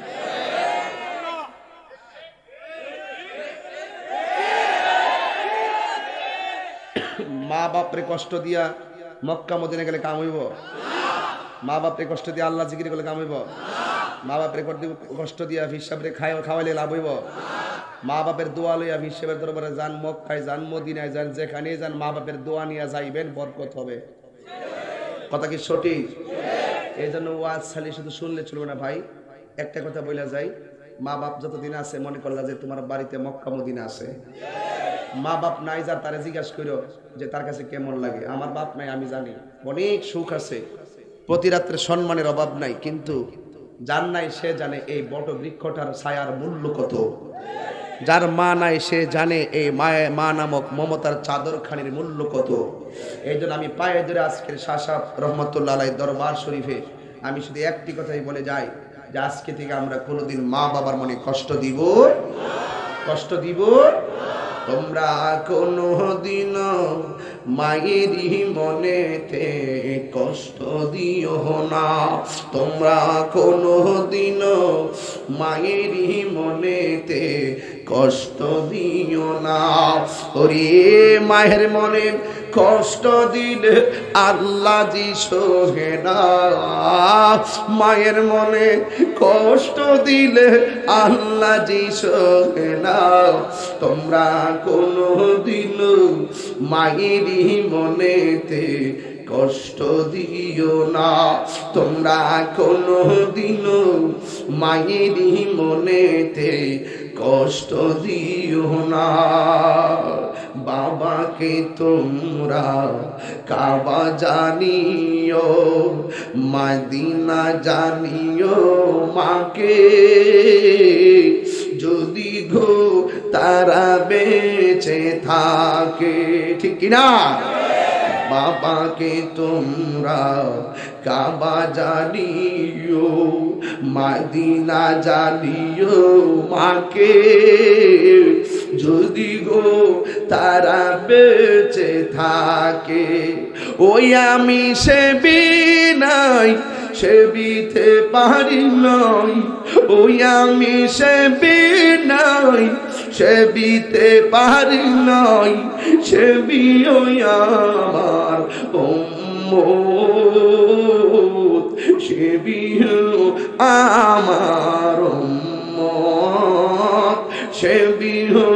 মা বাপরে কষ্ট দিয়া মক্কা মদিনা গেলে কাম হইব? মা বাপরে কষ্ট দিয়া আল্লাহ জিকির করলে কাম হইব? মা বাপরে কষ্ট দিয়া হিসাবরে খাই খাওয়াইলে লাভ হইব? মা বাপের দোয়া লইয়া হিসাবের দরবারে যান, মক্কায় যান, মদিনায় যান, যেখানে যান মা বাপের দোয়া নিয়ে যাইবেন, বরকত হবে। কথা কি সঠিক? এই জন্য ওয়াজ খালি শুধু শুনলে চলবে না ভাই। একটা কথা বলা যায়, মা বাপ যতদিন আছে মনে করলা যে তোমার বাড়িতে মক্কা মদিনা আছে। মা বাপ নাই যার, তারা জিজ্ঞাসা করো যে তার কাছে কেমন লাগে। আমার বাপ নাই, আমি জানি অনেক সুখ আছে, প্রতি রাত্রে সম্মানের অভাব নাই, কিন্তু যার নাই সে জানে এই বট বৃক্ষটার ছায়ার মূল্য কত। যার মা নাই সে জানে এই মায়ে মা নামক মমতার চাদরখানির মূল্য কত। এই জন্য আমি পায়ে ধরে আজকের শাহ সাহেব রহমতুল্লাহ আলাইহি দরবার শরীফে আমি শুধু একটি কথাই বলে যাই যে আজকে থেকে আমরা কোনোদিন মা বাবার মনে কষ্ট দিব কষ্ট দিব তোমরা কোনো দিন মায়েরই মনেতে কষ্ট দিও না, তোমরা কোনো দিন মায়েরই মনেতে কষ্ট দিও না। ওরে মায়ের মনে কষ্ট দিলে আল্লাহ জি সহে না, মায়ের মনে কষ্ট দিলে আল্লাহ জি সহে না। তোমরা কোনো দিন মায়েরই মনেতে কষ্ট দিও না, তোমরা কোনো দিন মায়েরই মনেতে কষ্ট দিও না। বাবাকে তোমরা কাবা জানিও, মদিনা জানিও, মাকে যদি গো তারা বেঁচে থাকে, ঠিক কিনা? বাবাকে তোমরা কাবা জানিও, মদিনা জানিও, মাকে যদি গো তারা বেঁচে থাকে। ওই আমি সে বিনাই সেবিতে পারি নাই, ওই আমি সে বিনাই সেবিতে পারি নাই, সেবি ওই আমার উম্মত, সেবি আমার উম্মত, সেবি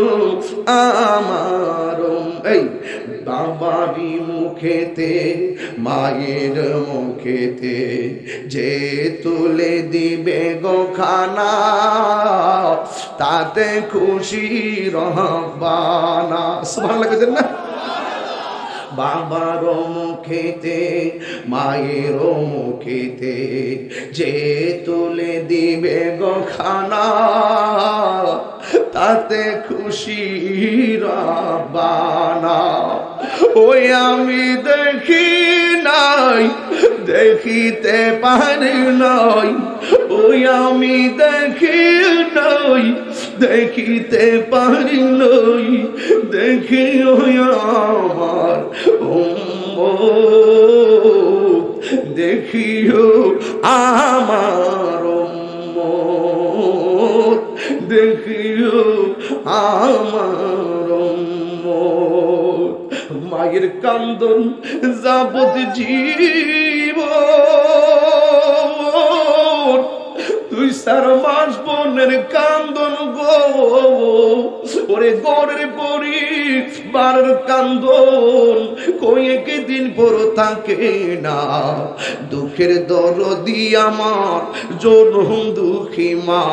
আমার। এই বাবারি মুখেতে মায়ের মুখেতে যে তুলে দিবে গো খানা, তাতে খুশি রহবানা। সুবহানাল্লাহ কইতেন না? বাবার মুখেতে মায়ের মুখেতে যে তুলে দিবে গো খানা, তাতে খুশি রব্বানা। ওই আমি দেখি নাই দেখিতে পারি নাই, ওই আমি দেখি নাই দেখিতে পারি নাই, দেখি ওই আমার উম্মত, দেখিও আমার উম্মত, দেখিও আমার উম্মত। মায়ের কান্দন যাবত জীবন, দুই চার মাস বোনের কান্দন গো, ওরে গড়ের পরি বারের কান্দন কয়েক দিন পর থাকে না। দুঃখের দরদি আমার জনম দুঃখী মা,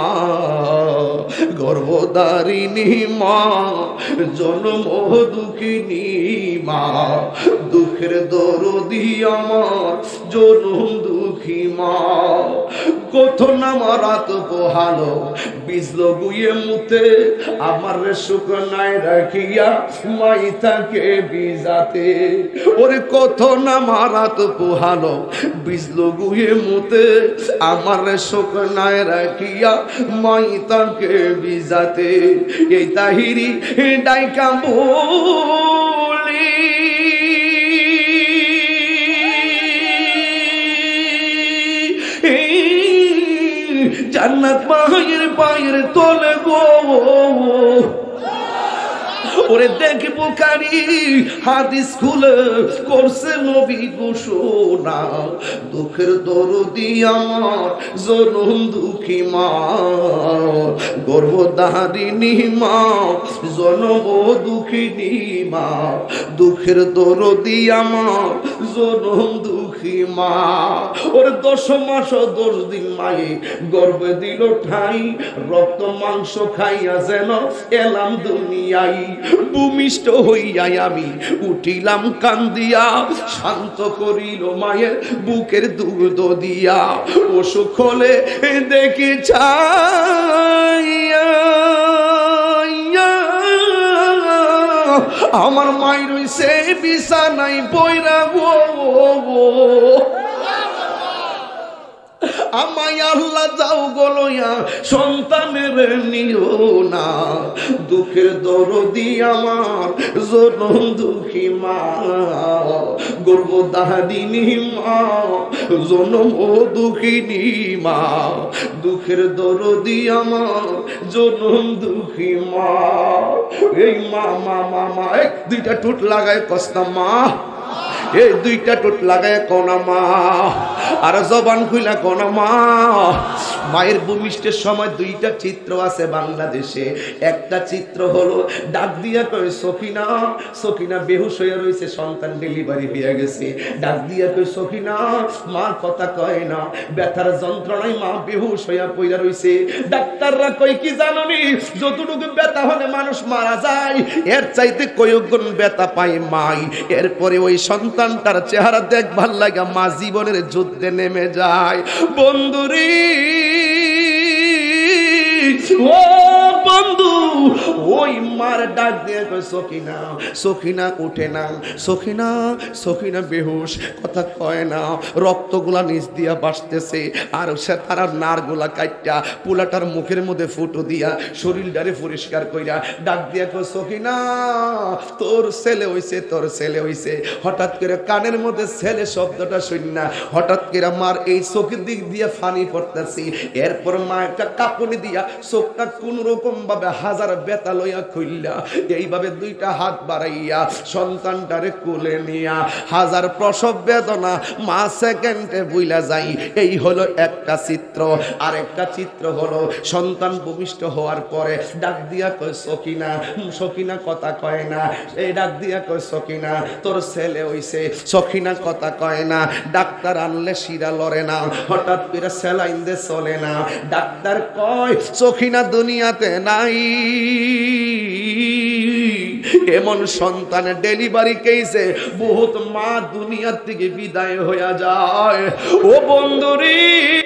গর্ভধারিণী মা, জন্ম দুঃখিনী মা। দুঃখের দরদি আমার জনম দুঃখী মা, কত নামারাত পোহালো বিজলো গুয়ে মুতে, আমার সুখ নাই রাখিয়া মাই তাকে বিজাতে। ওরে কত নামারাত পোহালো বিজলো গুয়ে মুতে, আমার সুখ নাই রাখিয়া মাই তাকে বিজাতে। এই তাহিরি ডাইকা বলি জান্নাত পায়ের পায়ের তলে গো। ওরে দেখ বুখারী হাদিস খুলে করছে নবী ঘোষণা, দুঃখের দরদি আমার জনম দুঃখী মা, গর্ভধারিণী মা, জনম দুঃখিনী মা। দুঃখের দরদি আমার জনম দুঃখী মা। ওরে দশ মাস দশ দিন মায়ে গর্ভে দিল ঠাই, রক্ত মাংস খাইয়া যেন এলাম দুনিয়াই। ভূমিষ্ঠ হইয়াই আমি উঠিলাম কান্দিয়া, শান্ত করিল মায়ের বুকের দুধ দিয়া। অসুখ হলে দেখি ছাইয়া আমার মাই রইছে বিছানাই পয়রা গো আমায় আল্লাহ যাও গলয়া সন্তানের নিও না দুঃখের দরদি আমার জনম দুঃখী মা গর্ভধারিণী মা জনম দুঃখিনী মা দুঃখের দরদি আমার জনম দুঃখী মা এই মা মা মা মা এক দুইটা টুট লাগায় কস্তা মা এই দুইটা টুট লাগায় কোনা মা আর জবান খুইলা কোনা মা মায়ের ভূমিষ্ঠের সময় দুইটা চিত্র আছে বাংলাদেশে একটা চিত্র হলো ডাক দিয়া কয় সখিনা সখিনা বেহুশ হয়ে রয়েছে সন্তান ডেলিভারি হয়ে গেছে ডাক দিয়া কয় সখিনা মা কথা কয় না ব্যথার যন্ত্রণায় মা বেহুশ হইয়া পইরা রইছে ডাক্তাররা কয় কি জানোনি যতটুকু ব্যথা হলে মানুষ মারা যায় এর চাইতে কয়েক গুণ ব্যথা পায় মাই এরপরে ওই সন্তানটার চেহারা দেখবার লাগা মা জীবনের যুদ্ধে নেমে যায় বন্ধুরি ও বন্ধু ওই মার ডাক দিয়ে কয় সখিনা সখিনা উঠে না সখিনা সখিনা বেহুশ কথা কয় না রক্তগুলা নিচ দিয়া বাসতেছে আর সে তার নারগুলা কাইটা পোলাটার মুখের মধ্যে ফুটো দিয়া শরীরটারে পরিষ্কার কইরা ডাক দিয়া কয় সখিনা তোর ছেলে হইছে তোর ছেলে হইছে হঠাৎ করে কানের মধ্যে ছেলে শব্দটা শুনি না হঠাৎ করে মার এই চোখের দিক দিয়ে ফানি পড়তেছি এরপর মা একটা কাপড় দিয়া চোখটা কোন রকম ভাবে হাজার বেতা লইয়া খুললা এইভাবে দুইটা হাত বাড়াইয়া সন্তানটারে কোলে নিয়া হাজার প্রসব বেদনা মা সেকেন্ডে বুইলা যাই এই হলো একটা চিত্র আর একটা চিত্র হলো সন্তান ভূমিষ্ঠ হওয়ার পরে ডাক দিয়া কয় সখিনা সখিনা কথা কয় না এই ডাক দিয়া কয় সখিনা তোর ছেলে হইছে সখিনা কথা কয় না ডাক্তার আনলে শিরা লড়ে না হঠাৎ করে স্যালাইন দে চলে না ডাক্তার কয় সখিনা দুনিয়াতে নাই এমন সন্তানের ডেলিভারি কেসে বহুত মা দুনিয়ার থেকে বিদায় হয়ে যায় ও বন্ধুরি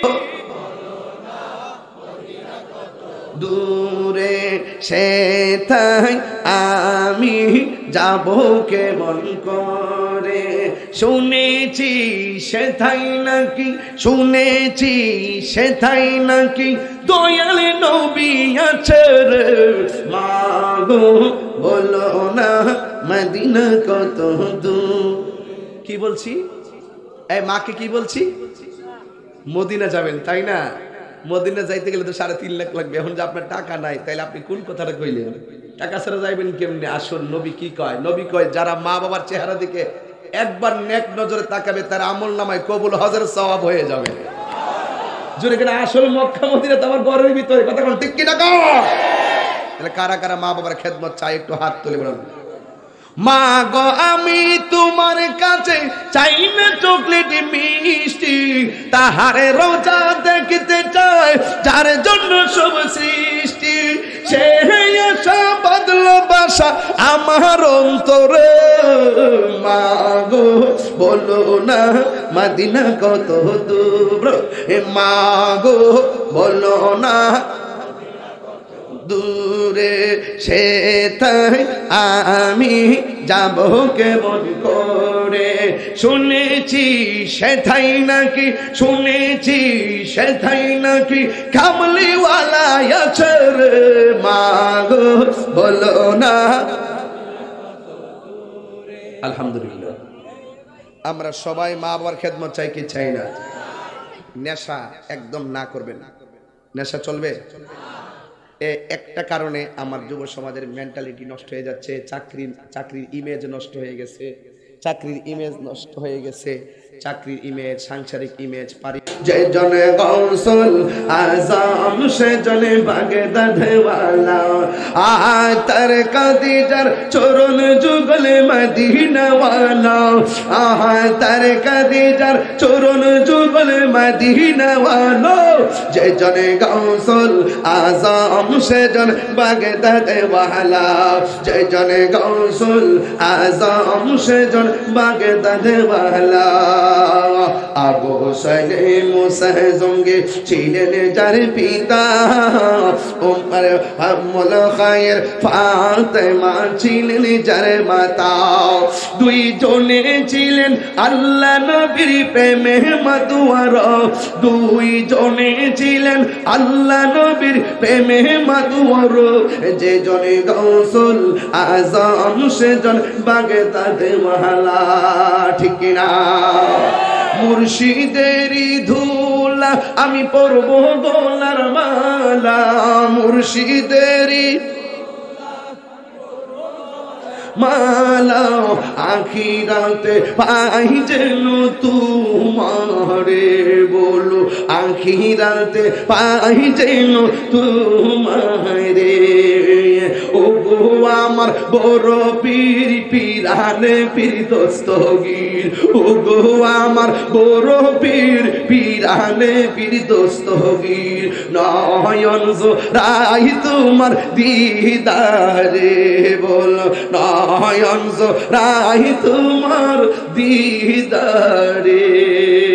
দূরে সেথায় আমি যাব কেমন করে শুনেছি সেথাই নাকি শুনেছি সেথাই নাকি দয়াল নবী আছে রে মাগো বলো না মদিনা কত দূর কি বলছি এই মাকে কি বলছি মদিনা যাবেন তাই না মদিনা যাইতে গেলে তো সাড়ে তিন লাখ লাগবে এখন যে আপনার টাকা নাই তাইলে আপনি কোন কথাটা কইলেন টাকা ছাড়া যাইবেন কেমনে আসুন নবী কি কয় নবী কয় যারা মা বাবার চেহারা দিকে একবার নেক নজরে তাকাবে তার আমল নামায় কবুল হজের সওয়াব হয়ে যাবে জোরে কিনা আসল মক্কা মদিনা তো আমার ঘরের ভিতরে কথা কোন ঠিক কি না কও তাহলে কারা কারা মা বাবার খেদমত চাই একটু হাত তুলে বলুন মা গো আমি তোমার কাছে চাই না চকলেট মিষ্টি তাহারে রোজা দেখতে চাই যার জন্য সব সৃষ্টি সে আশা বদলো বাসা আমার অন্তরে মা গো বলো না মদিনা কত দূর হে মা গো বলো না দূরে সেথায় আমি যাব কেমন করে শুনেছি সেথাই নাকি শুনেছি সেথাই নাকি কামলিওয়ালা আছে রে মাগো বলো না আলহামদুলিল্লাহ আমরা সবাই মা বাবার খেদমত চাই কি চাই না নেশা একদম না করবেন নেশা চলবে একটা কারণে আমার যুব সমাজের মেন্টালিটি নষ্ট হয়ে যাচ্ছে চাকরির চাকরির ইমেজ নষ্ট হয়ে গেছে চাকরির ইমেজ নষ্ট হয়ে গেছে চাকরির ইমেজ সাংসারিক ইমেজ পারি যে জনে গৌসল আজম সে জনে বাগদাদ ওয়ালা আয় তার কাদিজার চরণ যুগলে মদিনা ওয়ালা আয় তার কাদিজার চরণ যুগলে মদিনা ওয়ালা যে জনে গৌসল আজম সে জন বাগদাদ ওয়ালা যে জনে গৌসল আজম সে জন বাগদাদ ওয়ালা আবু হুসাইন মুসা জঙ্গে ছিলেন যার পিতা, উমর আম্মুল খায়ের ফাতেমা ছিলেন যার মাতা। দুই জনে ছিলেন আল্লাহ নবীর প্রেমে মাতোয়ার, দুই জনে ছিলেন আল্লাহ নবীর প্রেমে মাতোয়ার। যে জনে গৌসুল আজম সে জন বাগদাদে মহলা, ঠিক না? মুর্শিদেরই ধুলা আমি পরব গলার মালা, মুর্শিদেরই মালা আখিরাতে পাই যেন তোমারে, বলো আখিরাতে পাই যেন তোমারে। ও গো আমার বড় পীর পীরানে পীর দস্তগীর, ও গো আমার বড় পীর পীরানে পীর দস্তগীর। নয়ন জোড়াই তোমার দিদারে, বলো নয়ন জোড়াই তোমার দিদারে।